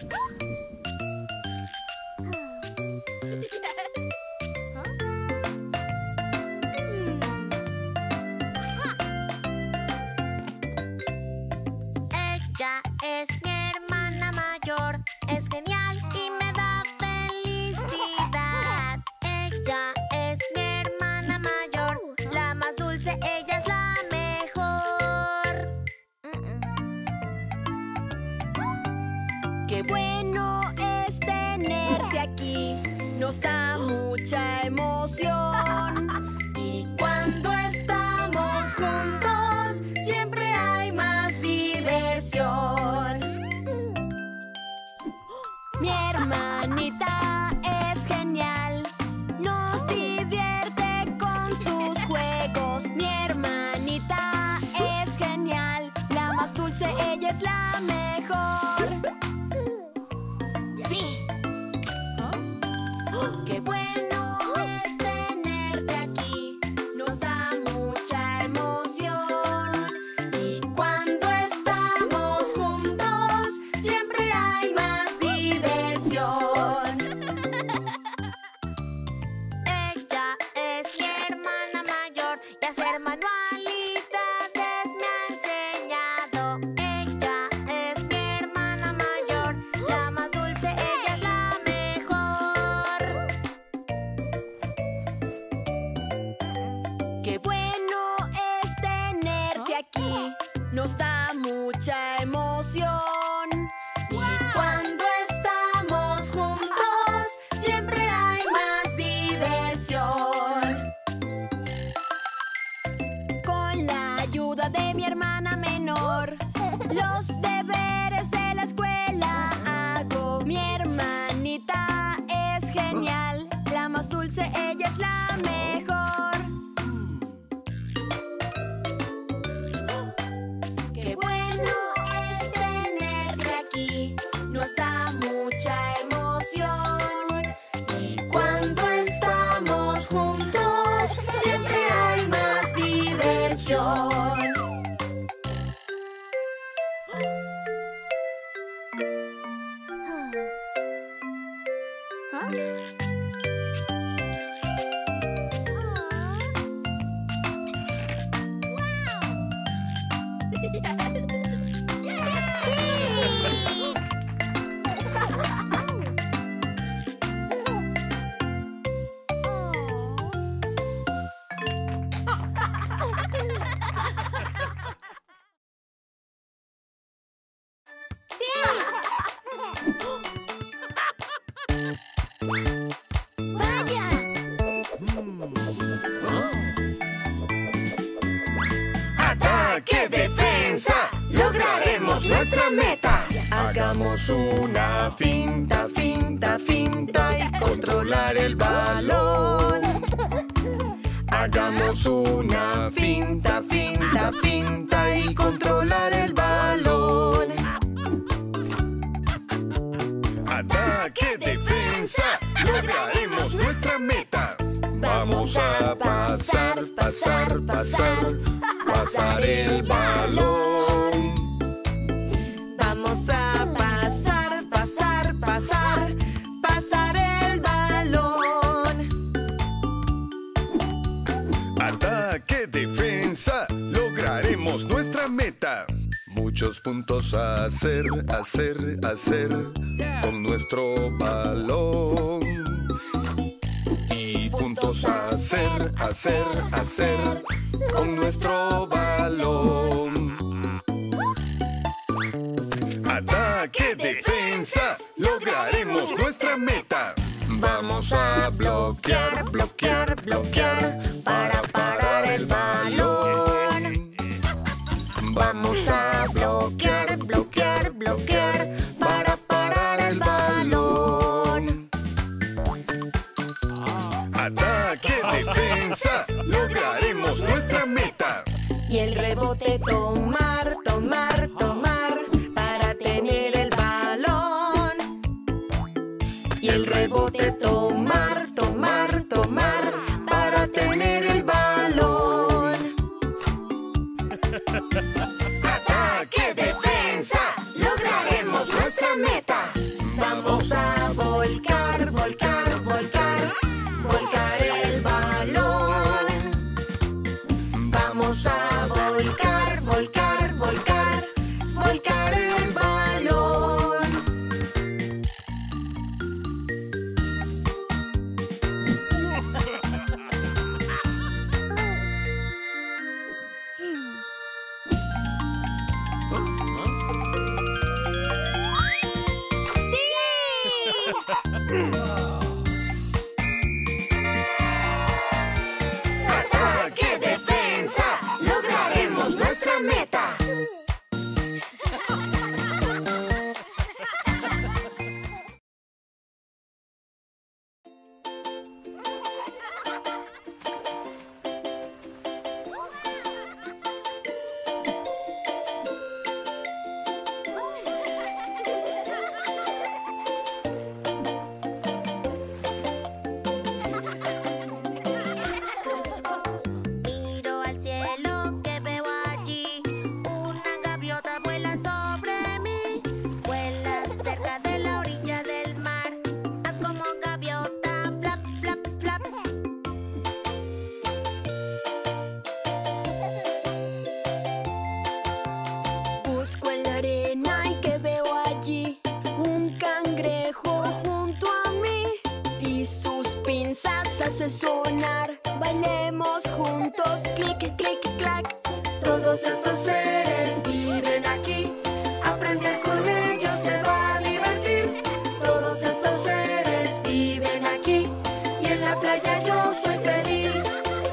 Ella es mi hermana mayor, es genial y me da felicidad. Ella es mi hermana mayor, la más dulce, ella es la mejor. Qué bueno es tenerte aquí, nos da mucha emoción. Y cuando estamos juntos, siempre hay más diversión. Mi hermanita es genial, nos divierte con sus juegos. Mi hermanita es genial, la más dulce, ella es la mejor. Sí. Qué bueno es tenerte aquí, nos da mucha emoción. Y cuando estamos juntos, siempre hay más diversión. Ella es mi hermana mayor y hacer manualidades me ha enseñado. Ella es mi hermana mayor, la más dulce, ella es la mejor. Qué bueno es tenerte aquí, nos da mucha emoción. Y cuando estamos juntos, siempre hay más diversión. Con la ayuda de mi hermana menor, los deberes de la escuela hago. Mi hermanita es genial, la más dulce, ella es la mejor. Qué bueno es tenerte aquí, nos da mucha emoción. Y cuando estamos juntos, siempre hay más diversión. ¡Ataque, defensa! ¡Lograremos nuestra meta! Hagamos una finta, finta, finta y controlar el balón. Hagamos una finta, finta, finta y controlar el balón. ¡Ataque, defensa! ¡Lograremos nuestra meta! Vamos a pasar, pasar, pasar, pasar el balón. Vamos a pasar, pasar, pasar, pasar el balón. Ataque, defensa, lograremos nuestra meta. Muchos puntos a hacer, hacer, hacer con nuestro balón. Y puntos a hacer, hacer, hacer con nuestro balón. Ataque, defensa, lograremos nuestra meta. Vamos a bloquear, bloquear, bloquear para parar el balón. Vamos a bloquear, bloquear, bloquear para parar el balón. Ataque, defensa, lograremos nuestra meta. Y el rebote tomar, tomar, tomar para tener el balón. Y el rebote tomar, tomar, tomar para tener el balón. ¡Ataque, defensa! ¡Lograremos nuestra meta! ¡Ataque, defensa! ¡Lograremos nuestra meta! Miro al cielo que veo allí. Una gaviota vuela sobre mí. Vuela cerca de la orilla del mar. Haz como gaviota, flap, flap, flap. Busco en la arena y que veo allí un cangrejo junto a mí y sus pinzas hace sonar. Bailemos juntos, clic, clic, clac. Todos estos seres viven aquí. Aprender con ellos te va a divertir. Todos estos seres viven aquí. Y en la playa yo soy feliz.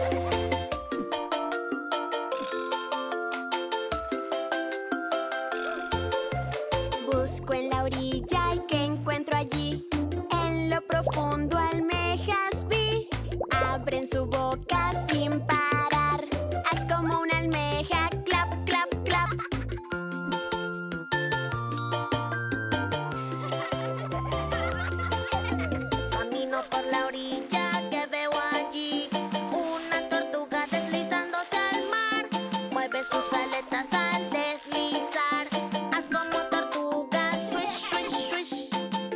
Busco en la orilla y que encuentro allí. En lo profundo almejas vi. Abren su boca sin parar. Haz como una almeja, clap, clap, clap. Camino por la orilla que veo allí. Una tortuga deslizándose al mar. Mueve sus aletas al deslizar. Haz como tortuga, swish, swish, swish.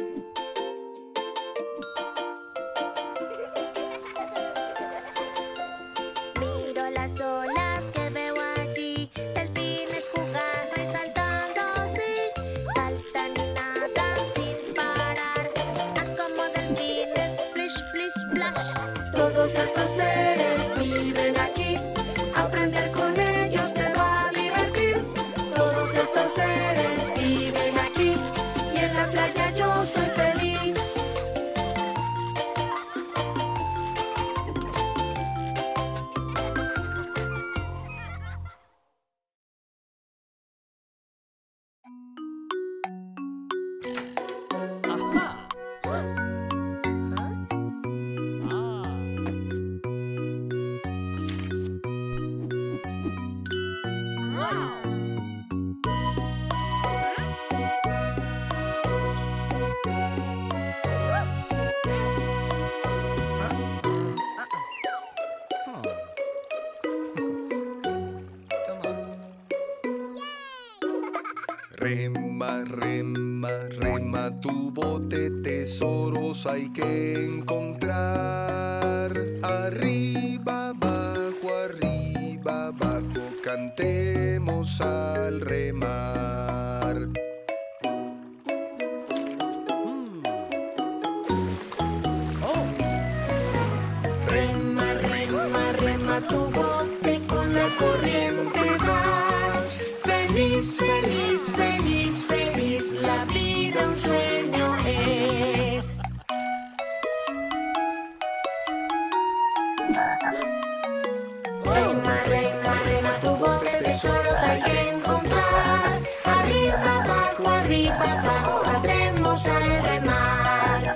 Miro las olas que veo allí. Delfines jugando y saltando, sí. Saltan y nadan sin parar. Haz como delfines, splish, splish, splash. Todos estos seres viven aquí. Aprender con ellos te va a divertir. Todos estos seres viven aquí. Y en la playa yo soy feliz. Rema, rema, rema tu bote, tesoros hay que encontrar. Arriba, abajo, cantemos al remar. Rema, rema, rema tu bote, con la corriente vas. Feliz, feliz, feliz, feliz, la vida un sueño es. Rema, rema, rema tu bote, tesoros hay que encontrar. Arriba, abajo, cantemos al remar.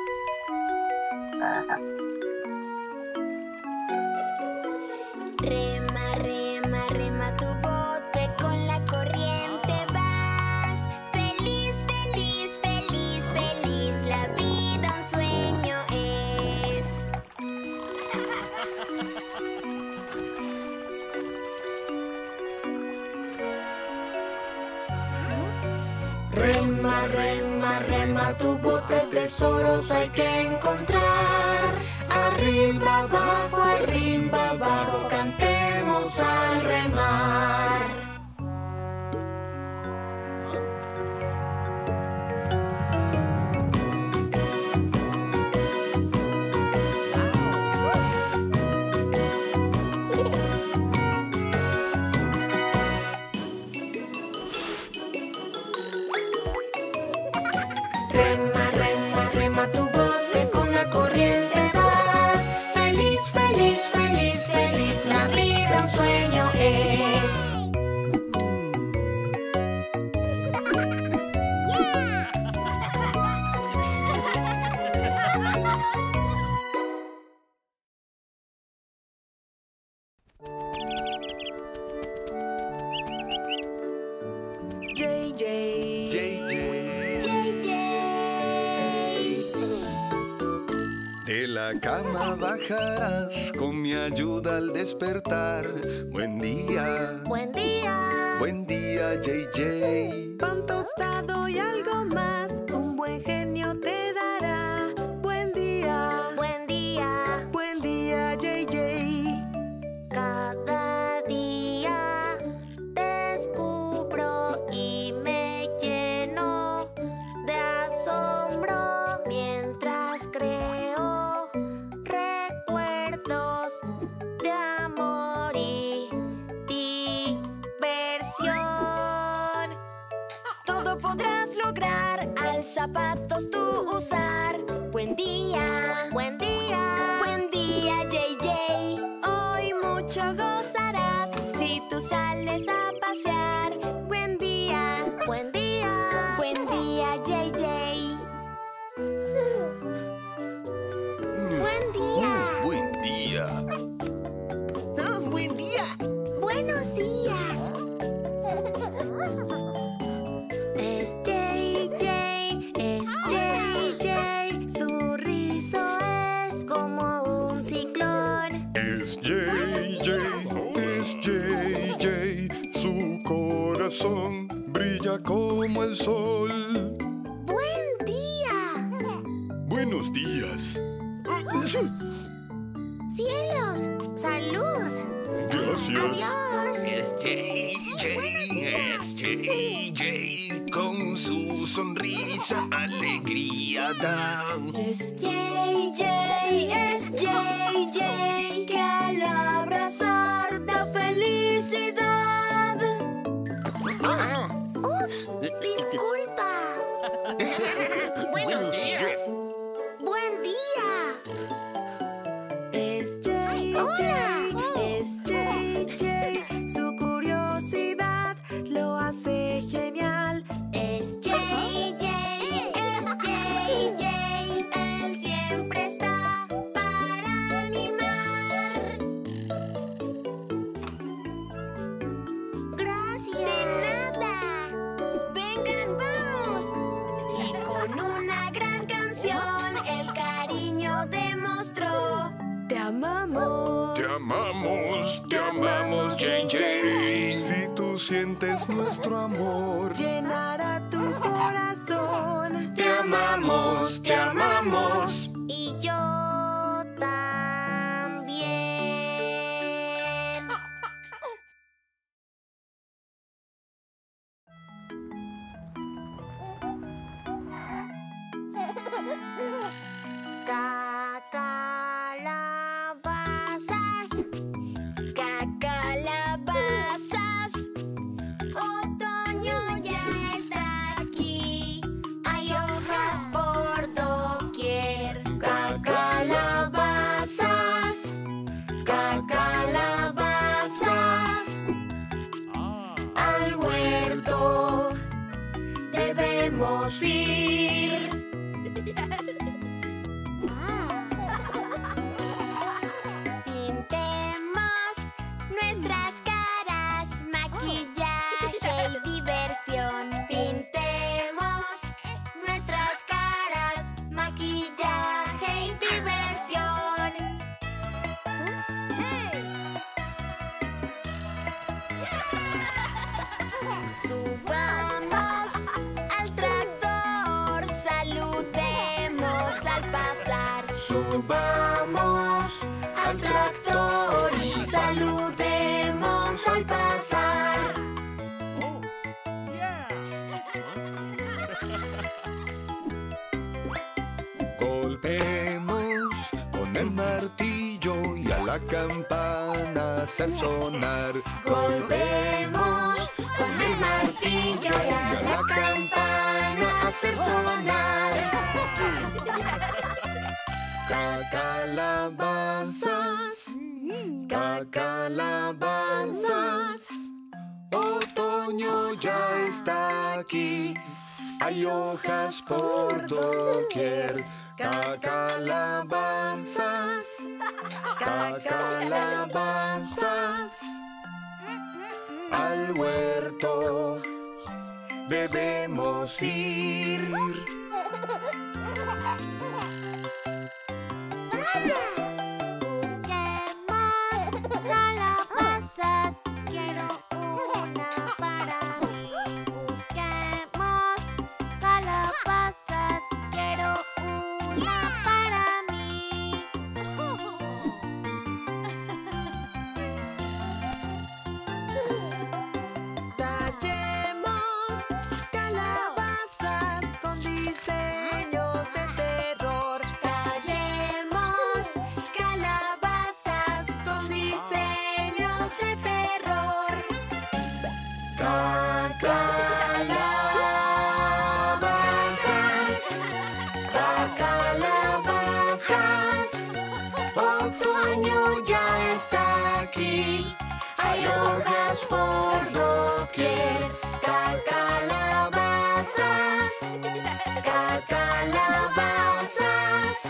Rema, rema, rema tu bote, con la corriente vas. Feliz, feliz, feliz, feliz, la vida un sueño es. Rema, rema, rema tu bote, tesoros hay que encontrar. Arriba, abajo, cantemos al remar. Rema, rema, la cama bajarás con mi ayuda al despertar. Buen día. Buen día. Buen día, JJ. Pan tostado y algo más, un buen genio te dará. Buen día. Buen día. Buen día, JJ. Cada día descubro y me lleno de asombro mientras creo recuerdos de amor y diversión. Todo podrás lograr al zapatos tú usar. Buen día. Buen día. Buen día, JJ. Hoy mucho gozarás si tú sales a pasear. Buen día. Buen día. Buen día, JJ. Buen día. Buen día. Buen día. Buenos días. Es JJ, su rizo es como un ciclón. Es JJ, su corazón brilla como el sol. Buen día. Buenos días. Cielos, salud. Gracias. Adiós. Es JJ, con su sonrisa alegría da. Es JJ, que al abrazar da felicidad. Ups, disculpa. Buenos días. Buen día. Es JJ, su curiosidad lo hace genial. Es JJ, él siempre está para animar. Gracias. De nada. Vengan, vamos. Y con una gran canción el cariño demostró. Te amamos. Te amamos, JJ. Si tú sientes nuestro amor, Llenará tu corazón. te amamos, te amamos. Y yo también. Calabazas. Calabazas. Otoño ya está aquí. Hay hojas por doquier. Calabazas. Calabazas. Al huerto debemos ir. Pintemos nuestras caras, maquillaje y diversión. Pintemos nuestras caras, maquillaje y diversión. Subamos al tractor, saludemos al pasar. Subamos al tractor y saludemos al pasar. Golpeemos con el martillo y a la campana hacer sonar. Golpeemos con el martillo y a la campana hacer sonar. Calabazas, calabazas. Otoño ya está aquí. Hay hojas por doquier. Calabazas, calabazas. Al huerto debemos ir. hay hojas por doquier. Calabazas, calabazas.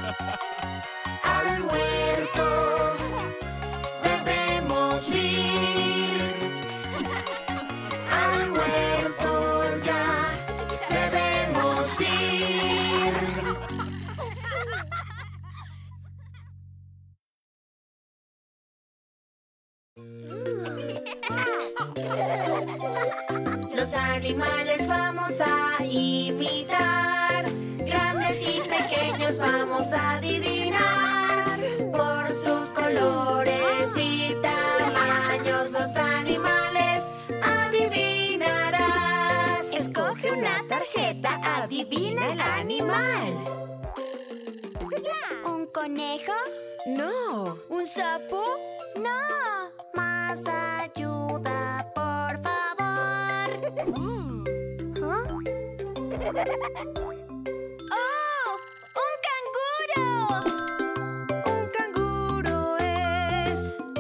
Al huerto debemos ir. Al huerto ya debemos ir. Los animales vamos a imitar, grandes y pequeños vamos a adivinar. Por sus colores y tamaños, los animales adivinarás. Escoge una tarjeta, adivina el animal. ¿Un conejo? No. ¿Un sapo? No. Más ayuda, por favor. ¡Oh! ¡Un canguro! Un canguro es.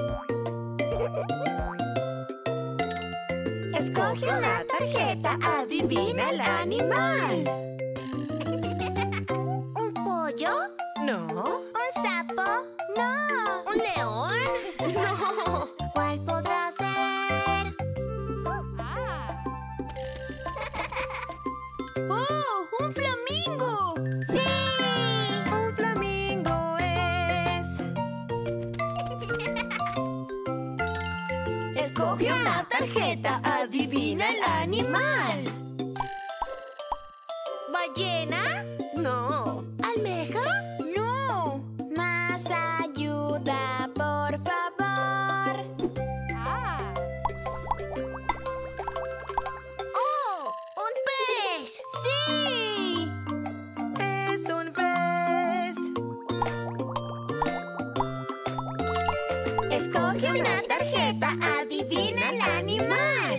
Escoge una tarjeta, adivina el animal. ¿Un pollo? No. ¿Un sapo? No. ¿Un león? No. ¿Cuál podrá ser? ¡Oh! ¡Un flamingo! ¡Sí! Un flamingo es. Escoge una tarjeta, adivina el animal. ¿Ballena? No. ¿Almeja? ¡No! Más ayuda, por favor. ¡Oh! ¡Un pez! ¡Sí! Es un pez. Escoge una tarjeta, adivina el animal.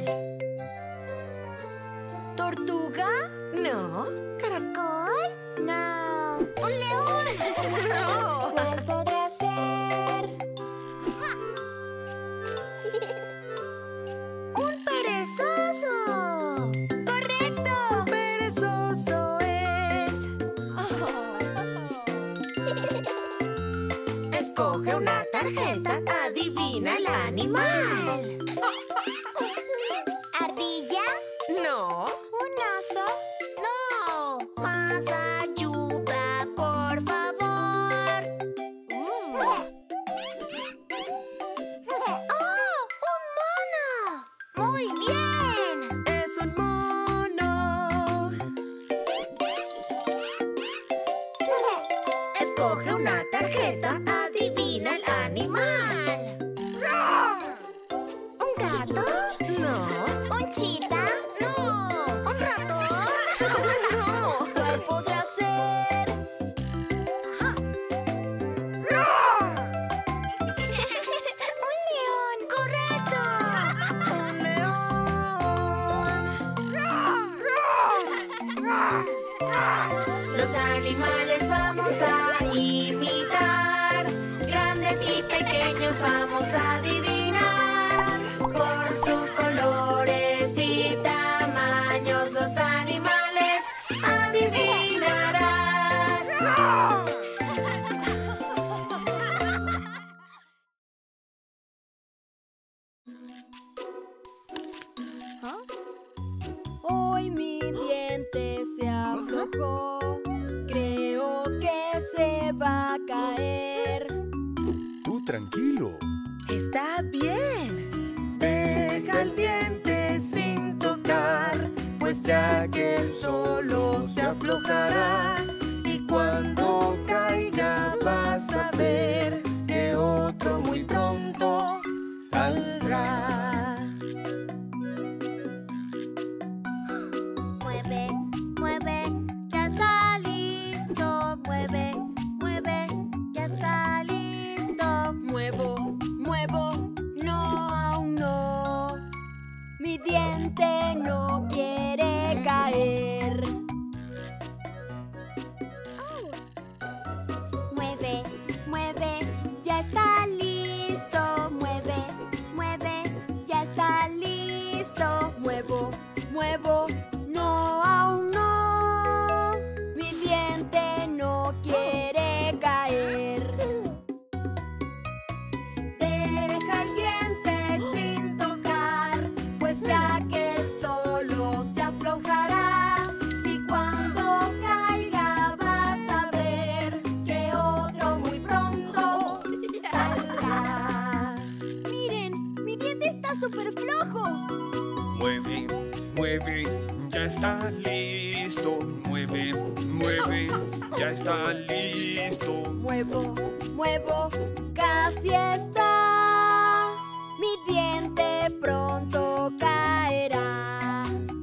¿Tortuga? No. ¿Caracol? No. ¡Un león! No. ¿Cuál podrá ser? ¡Un perezoso! ¡Correcto! Perezoso es. Escoge una tarjeta, adivina el animal. ¿Ardilla? No. ¿Un oso? ¡No! Más ayuda, por favor. ¡Oh! ¡Un mono! ¡Muy bien! Es un mono. Escoge una tarjeta, adivina el animal. ¿Un gato? No. ¿Un chita? ¡No! ¿Un ratón? No. ¿Cuál podrá ser? ¡Un león! ¡Correcto! Un león. Los animales vamos a imitar, grandes y pequeños vamos a adivinar. Por sus colores y tamaños, los animales adivinarás. Hoy mi diente se aflojó. Creo que se va a caer. Tú tranquilo. Está bien. Deja el diente sin tocar, pues ya que él solo se aflojará. Y cuando caiga vas a ver que otro muy pronto saldrá. Mueve, mueve, ya está listo. Mueve, mueve, ya está listo. Muevo, muevo, no, aún no. Mi diente no quiere caer. está listo. Mueve, mueve, ya está listo. Muevo, muevo, casi está. Mi diente pronto caerá.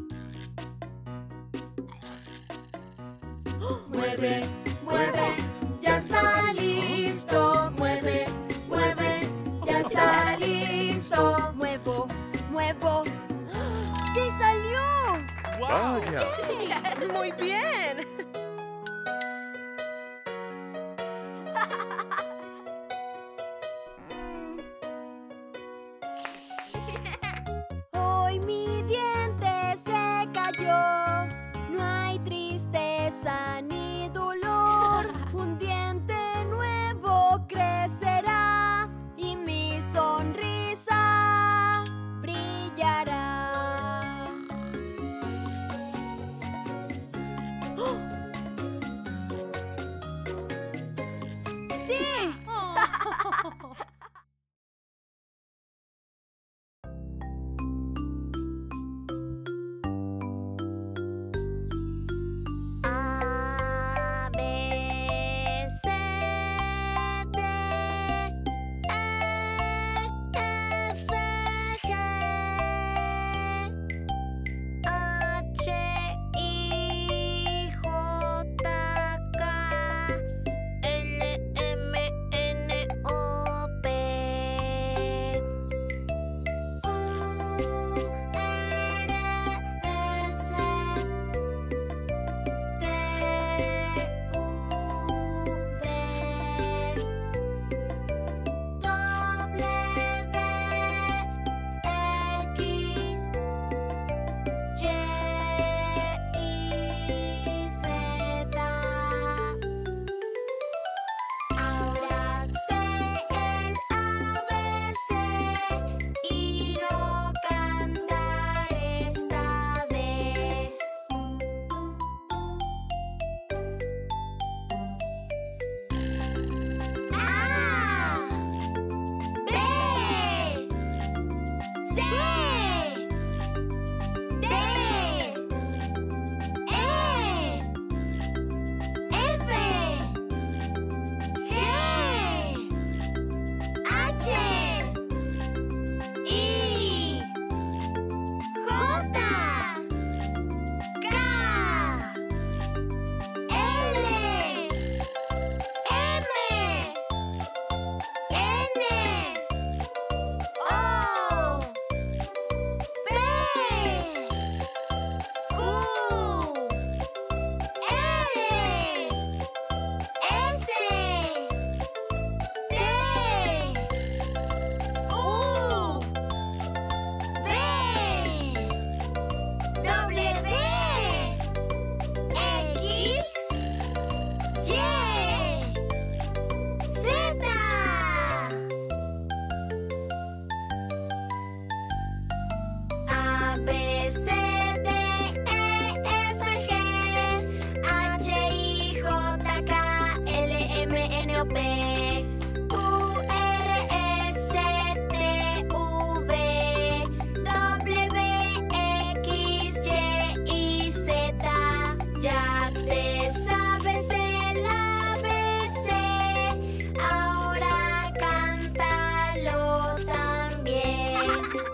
Mueve, mueve, ya está listo. Mueve, mueve, ya está listo. Muevo, muevo. ¡Sí salió! ¡Vaya! ¡Muy bien! Hoy mi diente se cayó. No hay tristeza ni dolor. Un diente nuevo crecerá y mi sonrisa brillará. ¡Sí! A, B, C, D, E, F, G, H, I, J, K, L, M, N, O, P, Q, R, S, T, U, V, W, X, Y, Z. Ahora sé el ABC y lo cantaré esta vez. A, B, C, D, E, F, G, H, I, J, K, L, M, N, O, P, Q, R, S, T, U, V, W, X, Y, Z. A, B, C, D, E, F, G, H, I, J, K, L, M, N, O, P, Q, R, S, T, U, V, W, X, Y, Z. Ya te sabes el ABC, ahora cántalo también.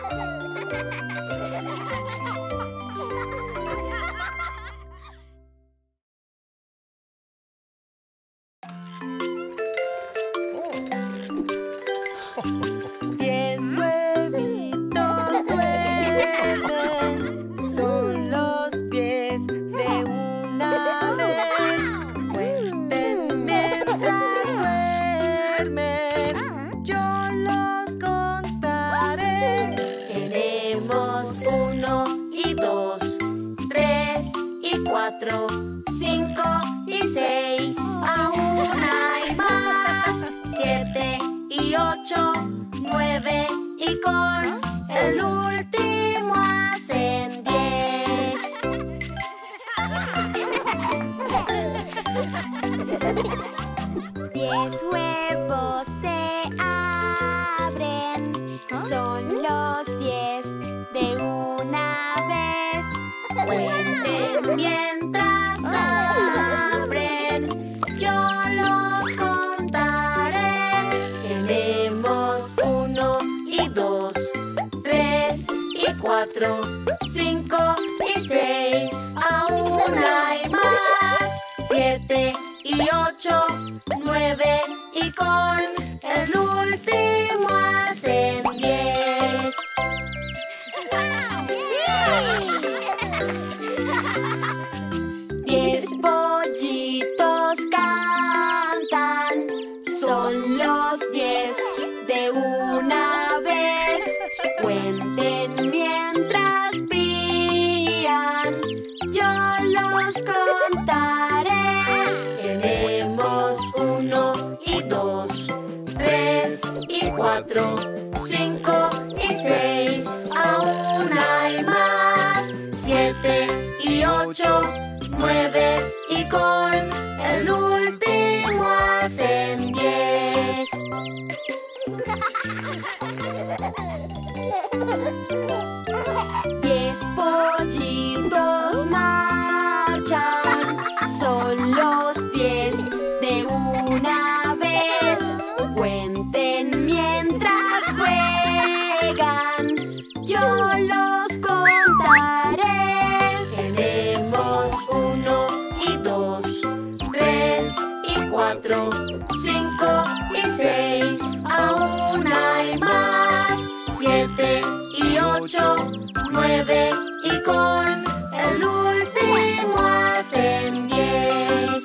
Diez huevitos duermen, son los 10 de una vez. Cuenten mientras duermen, yo los contaré. Tenemos 1 y 2, 3 y 4, 5 y 6. Aún hay más. 7 y 8, 9 y con el último hacen 10. 10 huevos se abren, son los 10 de una vez. Cuenten 9 y con el último hacen 10. ¡Sí! 10 pollitos cantan, son los 10 de una vez. Cuenten mientras pían, yo los contaré. Tenemos 1 y 2, 3 y 4, 5 y 6, aún hay más. 7 y 8, 9 y con el último hacen 10. 10 pollitos marchan, son los 10 de una vez. Cuenten mientras juegan, yo los contaré. Tenemos 1 y 2, 3 y 4, 5 y 6, aún hay más. 7 y 8, 9 y con el último hacen 10.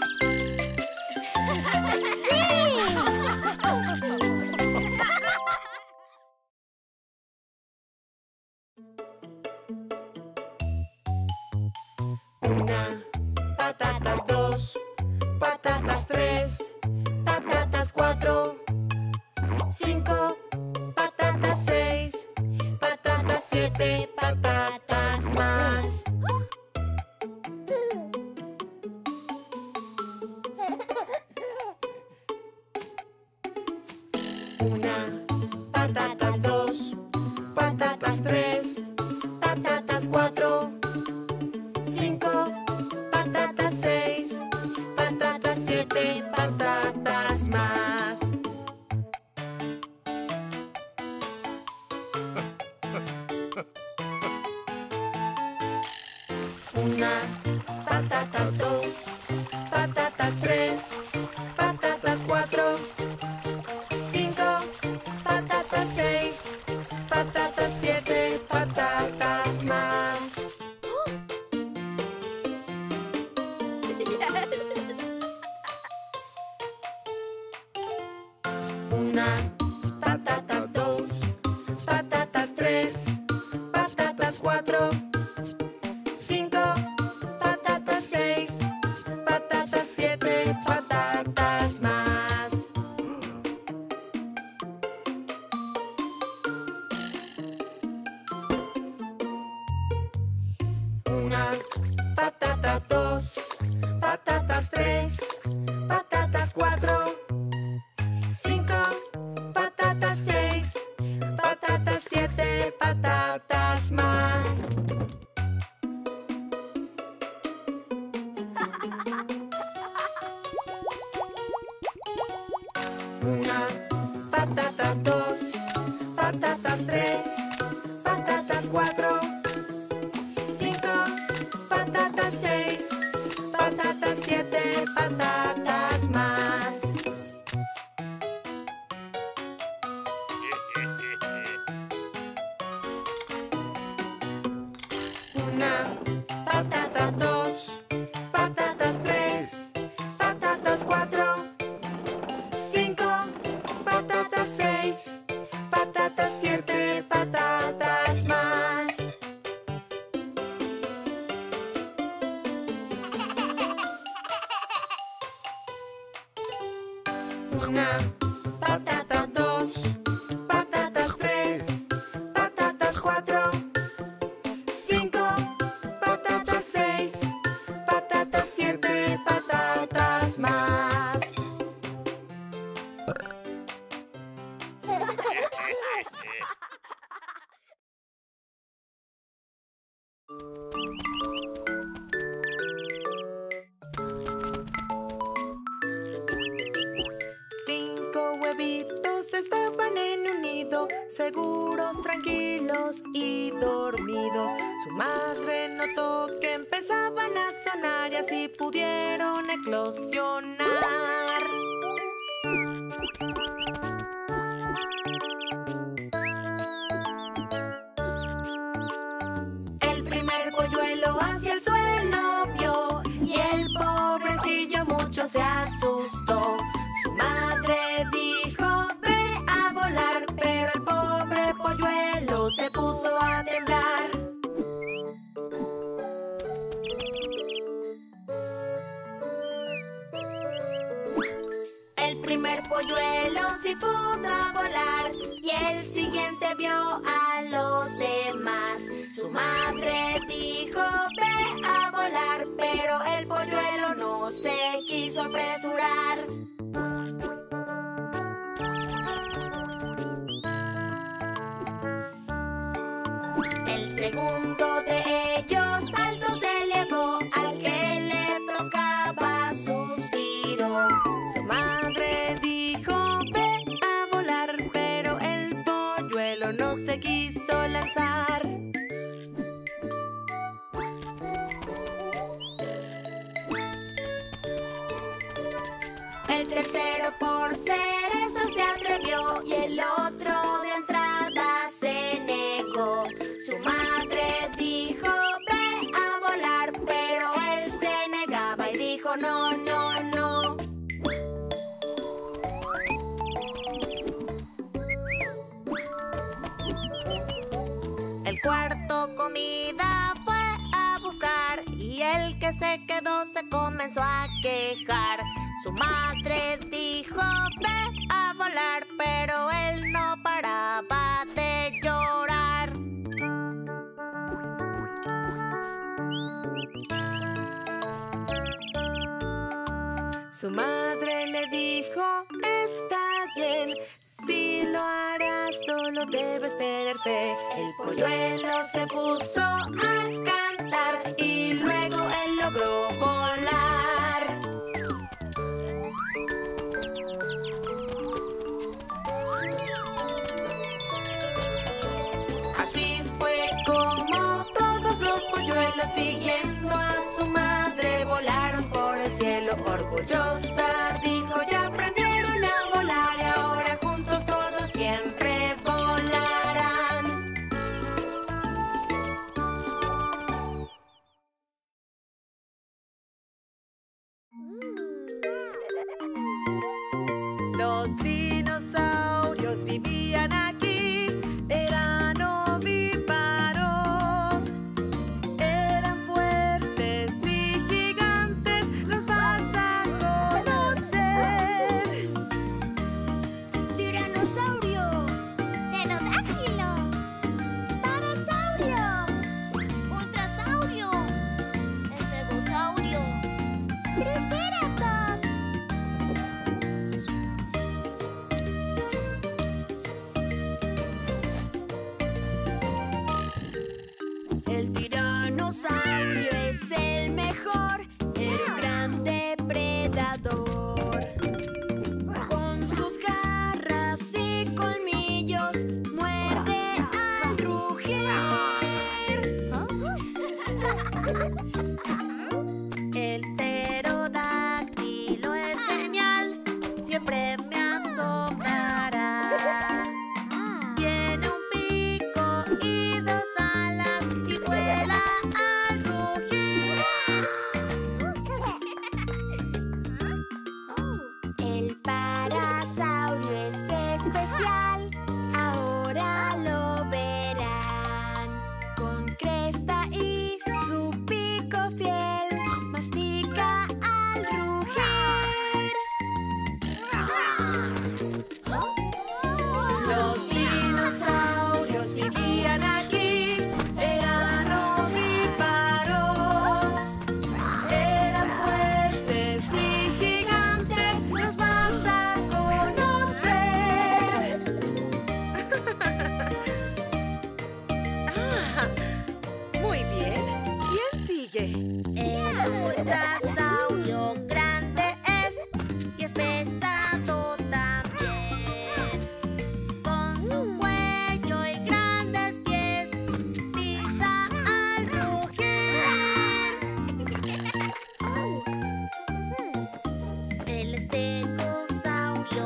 Una, patatas 2, patatas 3, patatas 4, 5, patatas 6, patatas 7, patatas más. Una, patatas 2, patatas 3, patatas 4, 5, patatas 6, patatas 7, patatas más. Una, patatas 2, patatas 3, patatas 4, 5, patatas 6, patatas 7, patatas más. Una, patatas 2, patatas 3, patatas 4, 5, patatas 6, patatas 7, patatas más. Una, patatas 2, patatas 3, patatas 4, 5, patatas 6, patatas 7, patatas más. Una, patatas 2, patatas 3, patatas 4, 5, patatas 6, patatas 7, patatas más. Una, patatas 2, patatas 3, patatas 4, 5, patatas 6, patatas 7, patatas más. Una, patatas 2, patatas 3, patatas 4, 5, patatas 6, patatas 7, patatas más. Estaban en un nido, seguros, tranquilos y dormidos. Su madre notó que empezaban a sonar y así pudieron eclosionar. El primer polluelo hacia el suelo vio y el pobrecillo mucho se asustó. Su madre dijo, ve a volar, pero el pobre polluelo se puso a temblar. El primer polluelo sí pudo volar y el siguiente vio a los demás. Su madre dijo, ve a volar, pero el polluelo no se quiso apresurar. El segundo de ellos alto se elevó, al que le tocaba suspiró. Su madre dijo, ve a volar, pero el polluelo no se quiso lanzar. El tercero por cerezo se atrevió y el otro de entrada se negó. Su madre dijo, ve a volar, pero él se negaba y dijo, no, no, no. El cuarto comida fue a buscar y el que se quedó se comenzó a quejar. Su madre dijo, ve a volar, pero él no paraba de llorar. Su madre le dijo, está bien, si lo harás solo debes tener fe. El polluelo se puso a cantar y luego él logró volar. Así fue como todos los polluelos, siguiendo a su madre, volaron por el cielo. Orgullosa dijo, ya aprendieron a volar y ahora juntos todos siempre volarán. Los dinosaurios vivían aquí, eran ovíparos. Eran fuertes y gigantes, los vas a conocer. Tiranosaurio, Pterodáctilo, Parasaurio, Ultrasaurio, Estegosaurio, Triceratops. El tiranosaurio es el mejor, era un gran depredador. Con sus garras y colmillos muerde al rugir. El pterodáctilo es genial, siempre me asombrará. Tiene un pico y dos alas y vuela al rugir. El parasaurio es especial, ahora lo verán. Con cresta y su pico fiel, mastica al rugir. Los dinosaurios vivían aquí, eran ovíparos. Eran fuertes y gigantes, los vas a conocer. Muy bien, ¿quién sigue? El ultrasaurio grande es y es pesado también. Con su cuello y grandes pies pisa al rugir. El estegosaurio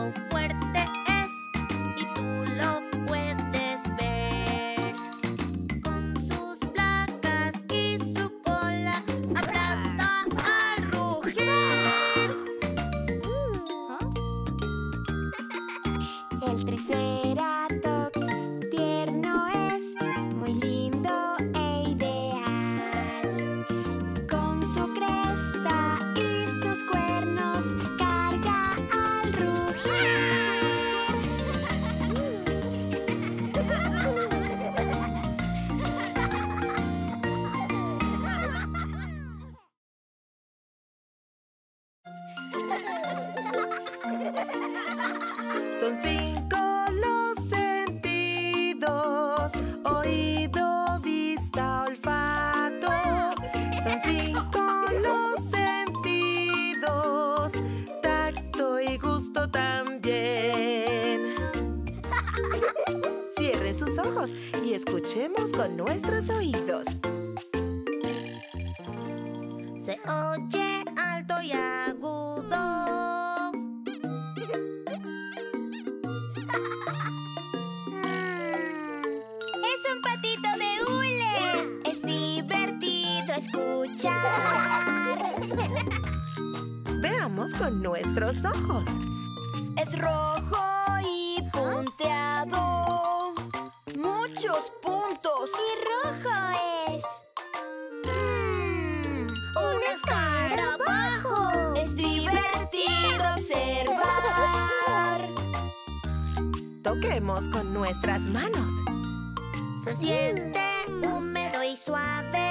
Triceratops, tierno es, muy lindo e ideal. Con su cresta y sus cuernos carga al rugir. Son 5 los sentidos: oído, vista, olfato. Son 5 los sentidos: tacto y gusto también. Cierre sus ojos y escuchemos con nuestros oídos. Se oye alto y agudo. Es un patito de hule. Es divertido escuchar. Veamos con nuestros ojos. Es rojo y punteado. Muchos puntos. Y rojo es... ¡Un escarabajo! Es divertido observar. Toquemos con nuestras manos. Se siente húmedo y suave.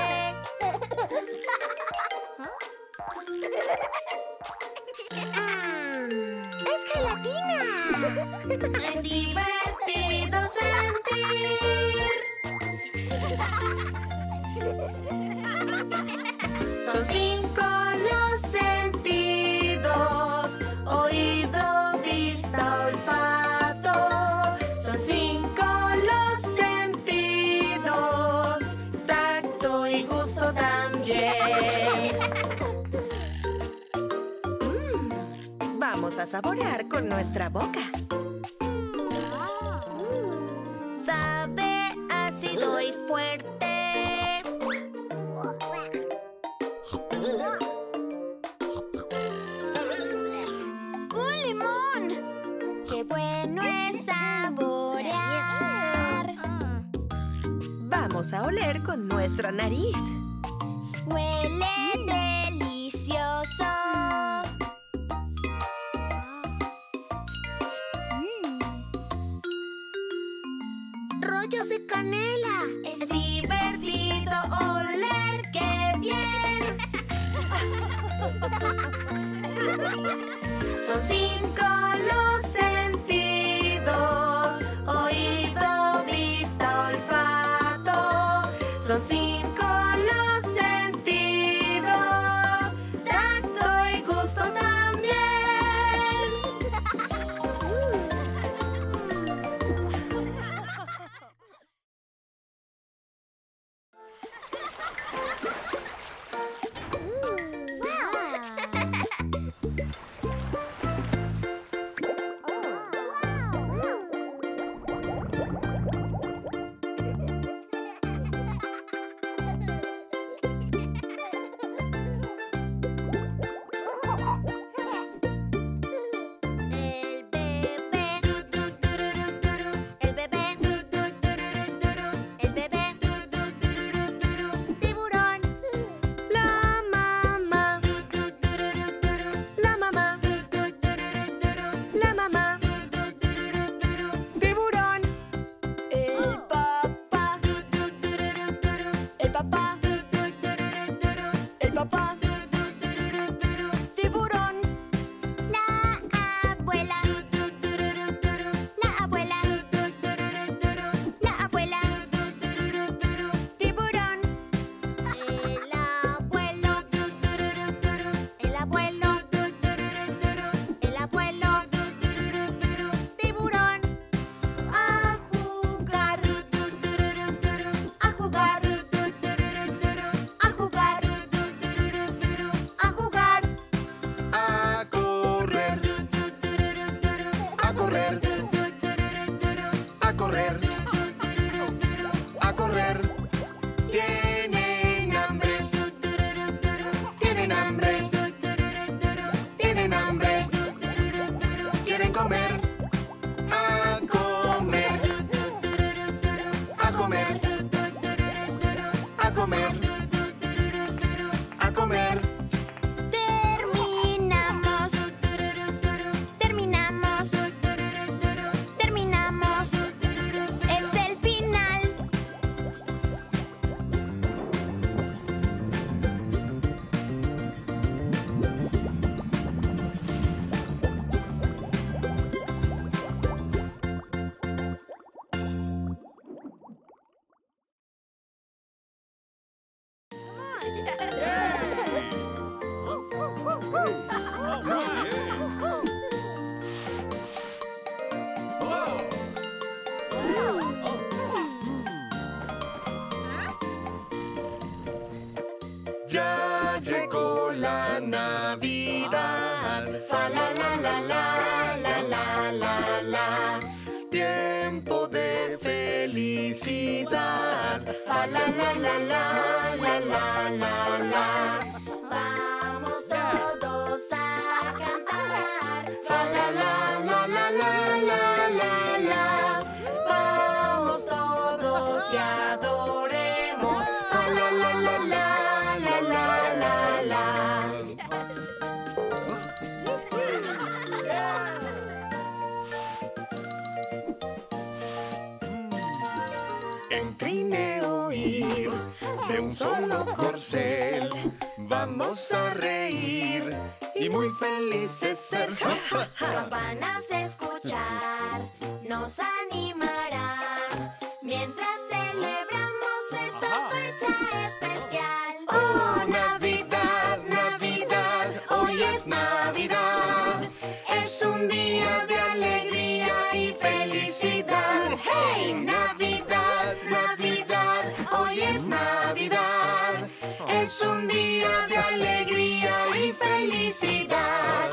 ¡Es gelatina! Es divertido sentir. Son 5 los sentidos: oído, vista, olfato. Son 5 los sentidos: tacto y gusto también. Vamos a saborear con nuestra boca. Sabe ácido y fuerte. ¡Un limón! ¡Qué bueno es saborear! Vamos a oler con nuestra nariz. Huele delicioso. Rollos de canela. Es divertido oler, qué bien. Son 5 los sentidos: oído, vista, olfato. Son 5 los sentidos: tacto y gusto también. Navidad. Fa la la la la la la la la. Tiempo de felicidad. Fa la la la la la la la la. Vamos todos a cantar. Fa la la la la la la la la. Vamos todos y adoremos. Fa la la la la la la la la. En trineo ir de un solo corcel, vamos a reír y muy felices ser. Ja, ja, ja. Campanas escuchar nos animarán mientras celebramos esta fecha especial. Oh, Navidad, Navidad, hoy es Navidad. Es un día de alegría y felicidad. ¡Hey! Navidad, Navidad, hoy es Navidad. Es un día de alegría y felicidad.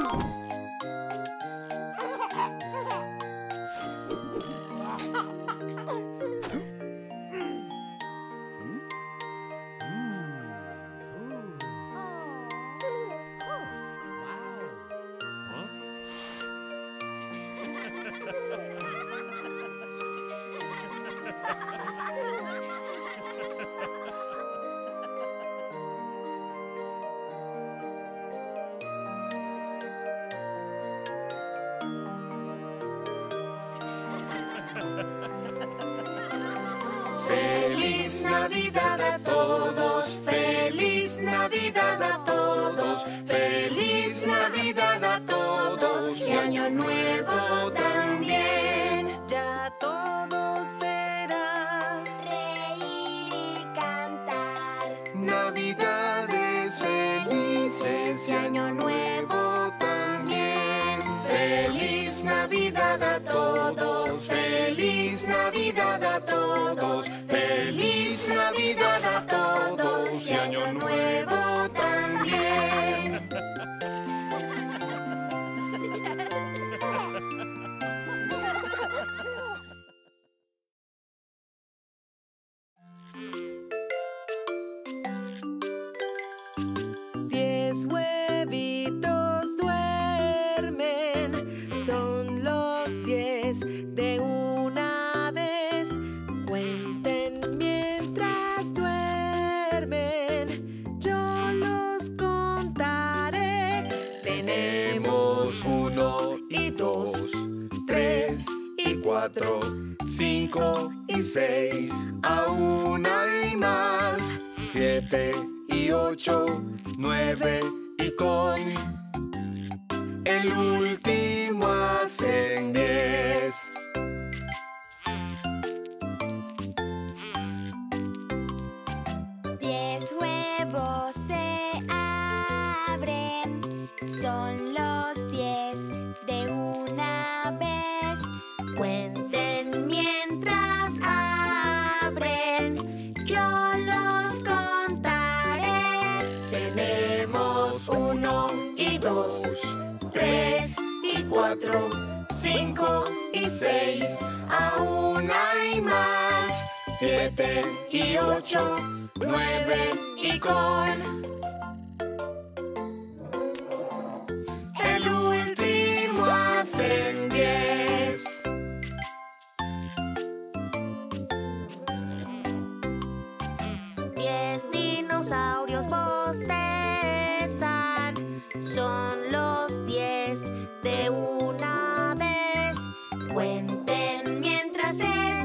Feliz Navidad a todos, feliz Navidad a todos, feliz Navidad a todos y Año Nuevo también. Ya todo será reír y cantar. Navidades felices y Año Nuevo también. Feliz Navidad a todos, feliz Navidad a todos, feliz Navidad a todos y Año Nuevo también. Diez huevitos duermen, son los 10 de una vez. Cuenten mientras duermen, yo los contaré. Tenemos 1 y 2, 3 y 4, 5 y 6, aún hay más. 7 y 8, 9 y con el último hacen 10. Huevos se abren, son los 10 de una vez. Cuenten mientras abren, yo los contaré. Tenemos 1 y 2, 3 y 4, 5 y 6, aún hay más. 7 y 8, 9 y con el último hacen 10. Dinosaurios bostezan, son los 10 de una vez. Cuenten mientras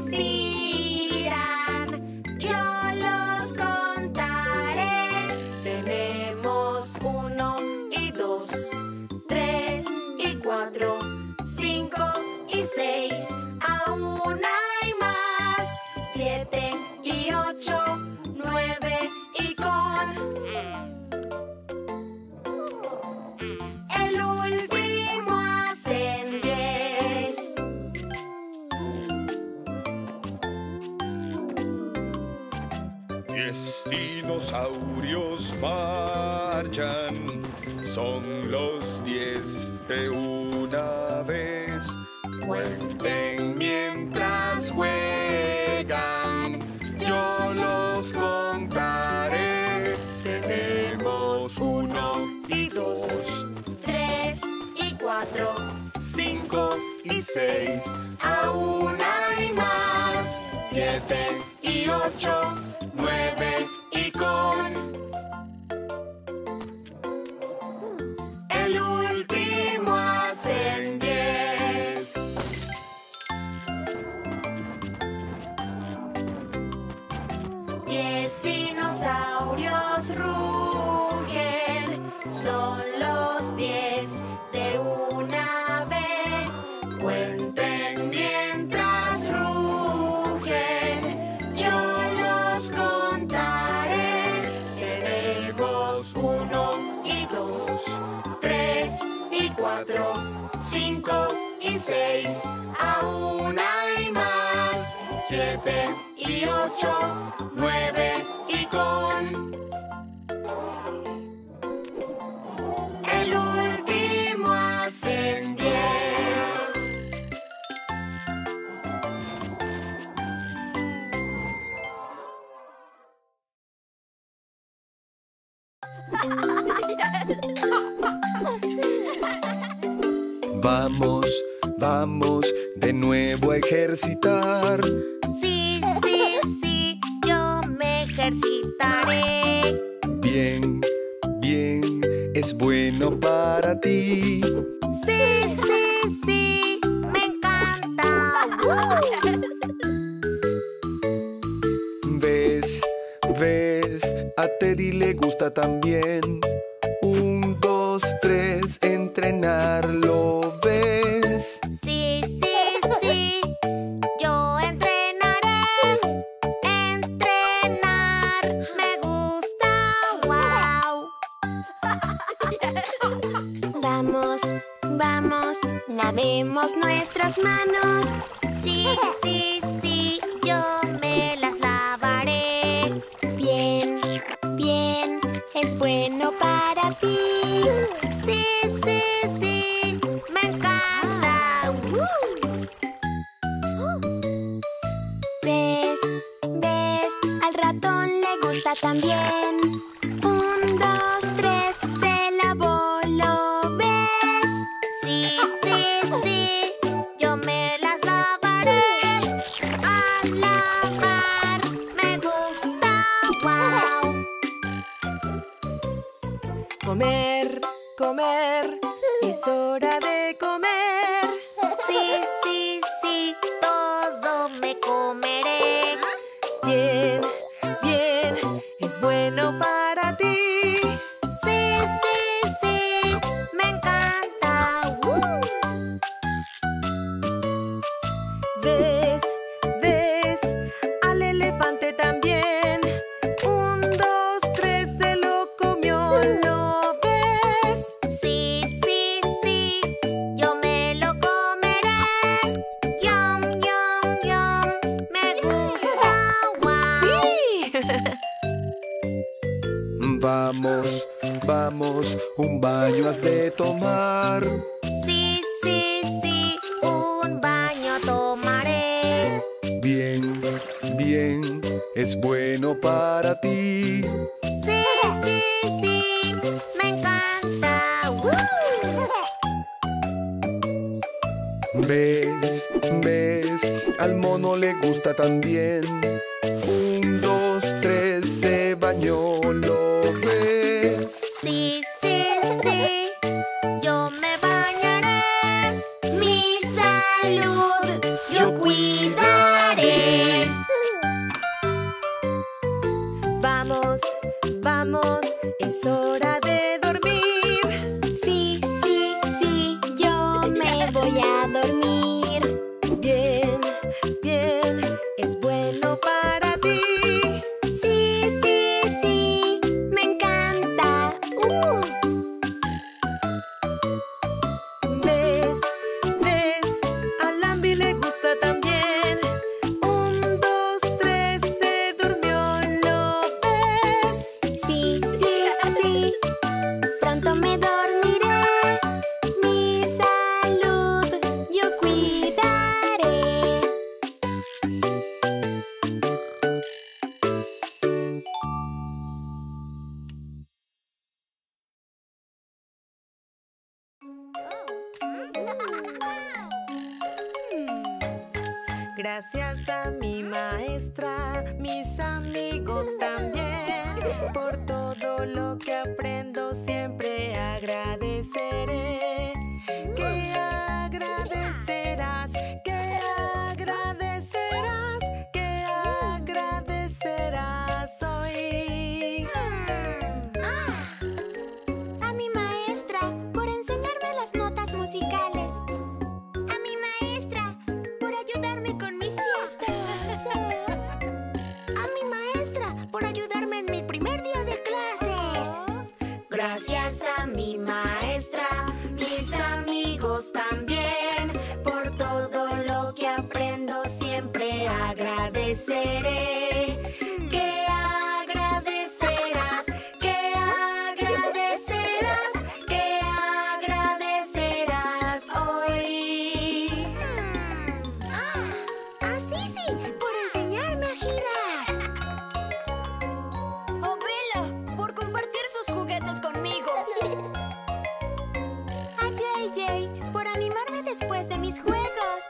estiran, yo los contaré. Tenemos 1 y 2, 3 y 4, 5 y 6, aún hay más. 7 y 8, 9 y con el último hacen 10. Dinosaurios marchan Son los 10 de una vez. Cuenten mientras juegan, yo los contaré. Tenemos 1 y 2, 3 y 4, 5 y 6, aún hay más. 7 y 8, 9 y con el último hacen 10. Diez dinosaurios rugen, son los 10 de una vez. Cuenten mientras rugen, yo los contaré. Tenemos 1 y 2, 3 y 4, 5 y 6, aún hay más. 7 y 8, 9 y con el último hacen 10. Vamos, vamos de nuevo a ejercitar. Sí, sí, sí, yo me ejercitaré. Bien, bien, es bueno para ti. Sí, sí, sí, me encanta. ¿Ves? ¿Ves? A Teddy le gusta también. 1, 2, 3, entrenarlo, ¿ves? Sí, sí, sí, yo entrenaré. Entrenar me gusta, wow. Vamos, vamos, lavemos nuestras manos. Sí, sí, sí, yo me las lavaré. Bien, bien, es bueno para ti. Sí, sí, sí, me encanta. ¿Ves? ¿Ves? Al ratón le gusta también. 1, 2, 3, se lavó, ¿lo ves? Sí, sí, sí, yo me las lavaré. Al lavar me gusta, wow. Comer, comer, es hora de comer. Sí, sí, sí, todo me comeré. Bien, bien, es bueno para ti. Sí, sí, sí, me encanta. ¿Ves? ¿Ves? Al elefante también. 1, 2, 3, se lo comió, ¿lo ves? Sí, sí, sí, yo me lo comeré. Yum, yum, yum, me gusta, wow. ¡Sí! Vamos, vamos, un baño has de tomar. Sí, sí, sí, un baño tomaré. Bien, bien, es bueno para ti. Sí, sí, sí, me encanta. ¿Ves? ¿Ves? Al mono le gusta también. 1, 2, 3, se bañó, ¿lo ves? Sí, sí, sí, yo me bañaré. Mi salud yo cuidaré. Vamos, vamos, es hora de dormir. Sí, sí, sí, yo me voy a dormir. Bien, bien, es bueno para Gracias a mi maestra, mis amigos también, por todo lo que aprendo siempre agradeceré. ¿Qué agradecerás? ¿Qué agradecerás? ¿Qué agradecerás hoy? A mi maestra por enseñarme las notas musicales. A mi maestra por ayudarme con mis siestas. A mi maestra por ayudarme en mi primer día de clases. Gracias a mi maestra, mis amigos también, por todo lo que aprendo siempre agradeceré. ¿Qué agradecerás? ¿Qué agradecerás? ¿Qué agradecerás hoy? A Sisi por enseñarme a girar. O Bella por compartir sus juguetes conmigo. A JJ por animarme después de mis juegos.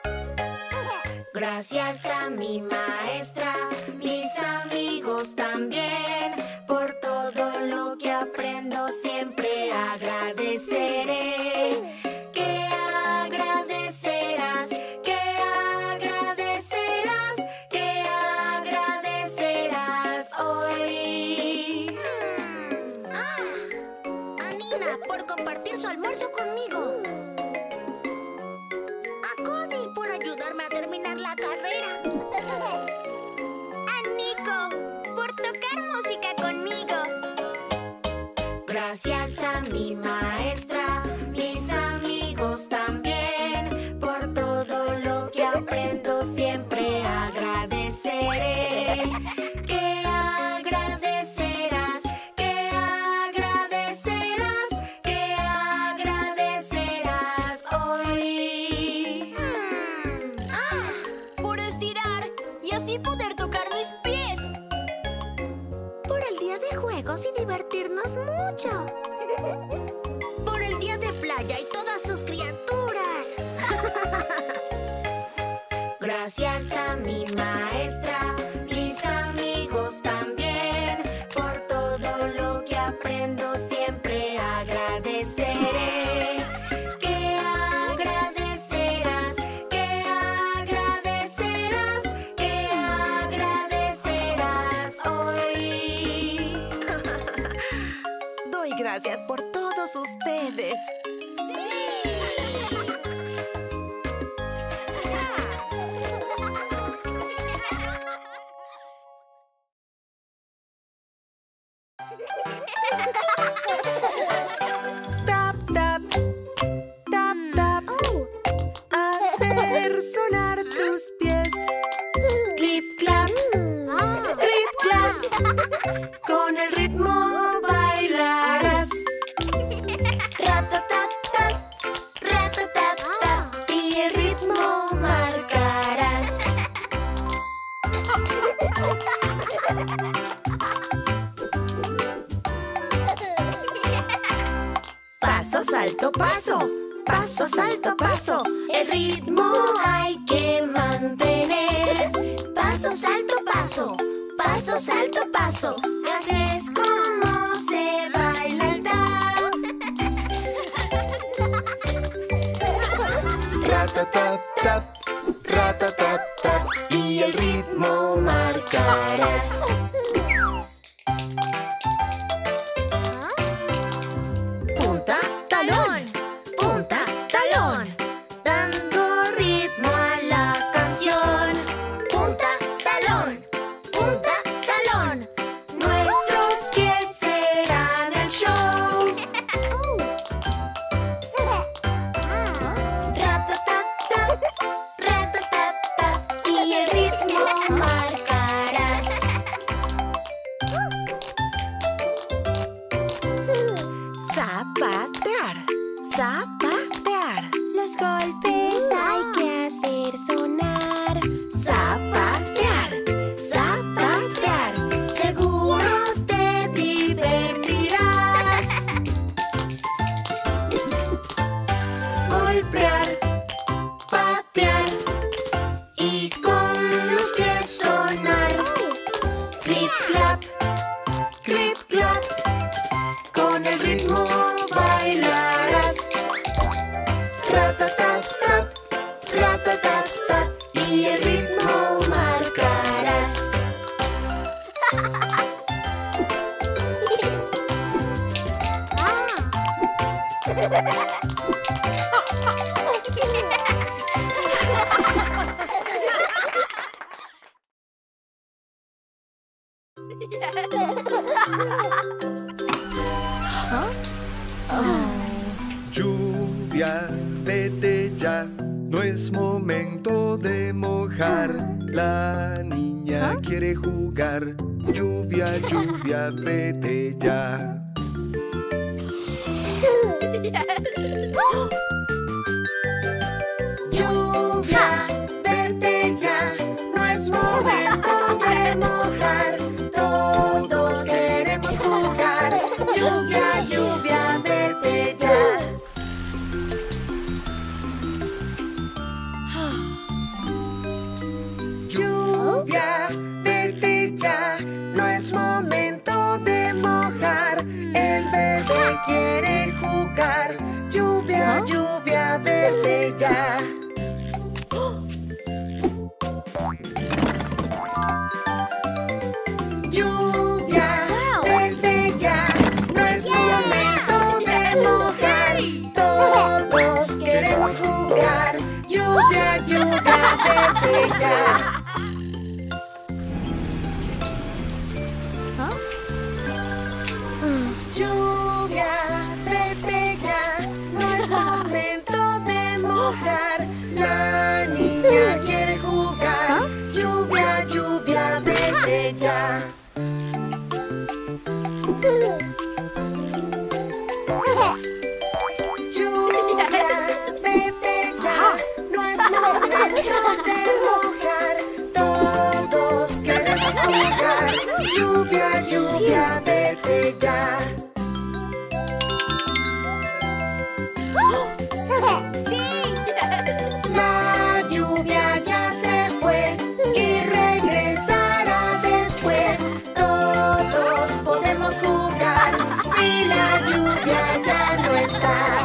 Gracias a mi maestra, mis amigos también, por todo lo que aprendo siempre agradeceré. ¿Qué agradecerás? ¿Qué agradecerás? ¿Qué agradecerás hoy? A Nina por compartir su almuerzo conmigo. A Cody por ayudarme a terminar la carrera. A Nico por tocar música conmigo. Gracias a mi maestra, mis amigos también, por todo lo que aprendo siempre agradeceré. ¿Qué agradecerás? ¿Qué agradecerás? ¿Qué agradecerás hoy? Por estirar y así poder tocar mis pies. Por el día de juegos y divertirnos mucho. Por el día de playa y todas sus criaturas. Gracias a mi maestra, mis amigos también, por todo lo que aprendo siempre agradeceré. ¿Qué agradecerás? ¿Qué agradecerás? ¿Qué agradecerás hoy? Doy gracias por todos ustedes. Tap, tap, tap, tap. Hacer sonar tus pies. Clip, clap, clip, clap. Con el ritmo bailarás. Ratatatap, ratatatap. Y el ritmo marcarás. Paso, salto, paso. Paso, salto, paso. El ritmo hay que mantener. Paso, salto, paso. Paso, salto, paso. Así es como se baila el tap. Ratatatap, ratatatap, y el ritmo marcarás. Punta, talón. Punta, talón. Dando ritmo a la canción. Punta, talón. Punta, talón. Nuestros pies serán el show. Ratatatap, ratatatap. Y el ritmo marcarás. Zapatear, zapatear. Los golpes hay que hacer sonar. Zapatear, zapatear. Seguro te divertirás. Golpear, Lluvia, vete ya, no es momento de mojar. La niña quiere jugar. Lluvia, lluvia, vete ya. Lluvia, vete ya, no es momento de mojar. Todos queremos jugar. Lluvia, lluvia, vete ya. Lluvia, vete ya, no es momento de mojar. El bebé quiere jugar. Lluvia, lluvia, vete ya. Lluvia, vete ya, no es momento de mojar. Todos queremos jugar. Lluvia, lluvia, vete ya. Lluvia, vete ya, no es momento de mojar. La niña quiere jugar. Lluvia, lluvia, vete ya. Lluvia, vete ya, no es momento de mojar. Todos queremos jugar. Lluvia, lluvia, vete ya. La lluvia ya se fue y regresará después. Todos podemos jugar si la lluvia ya no está.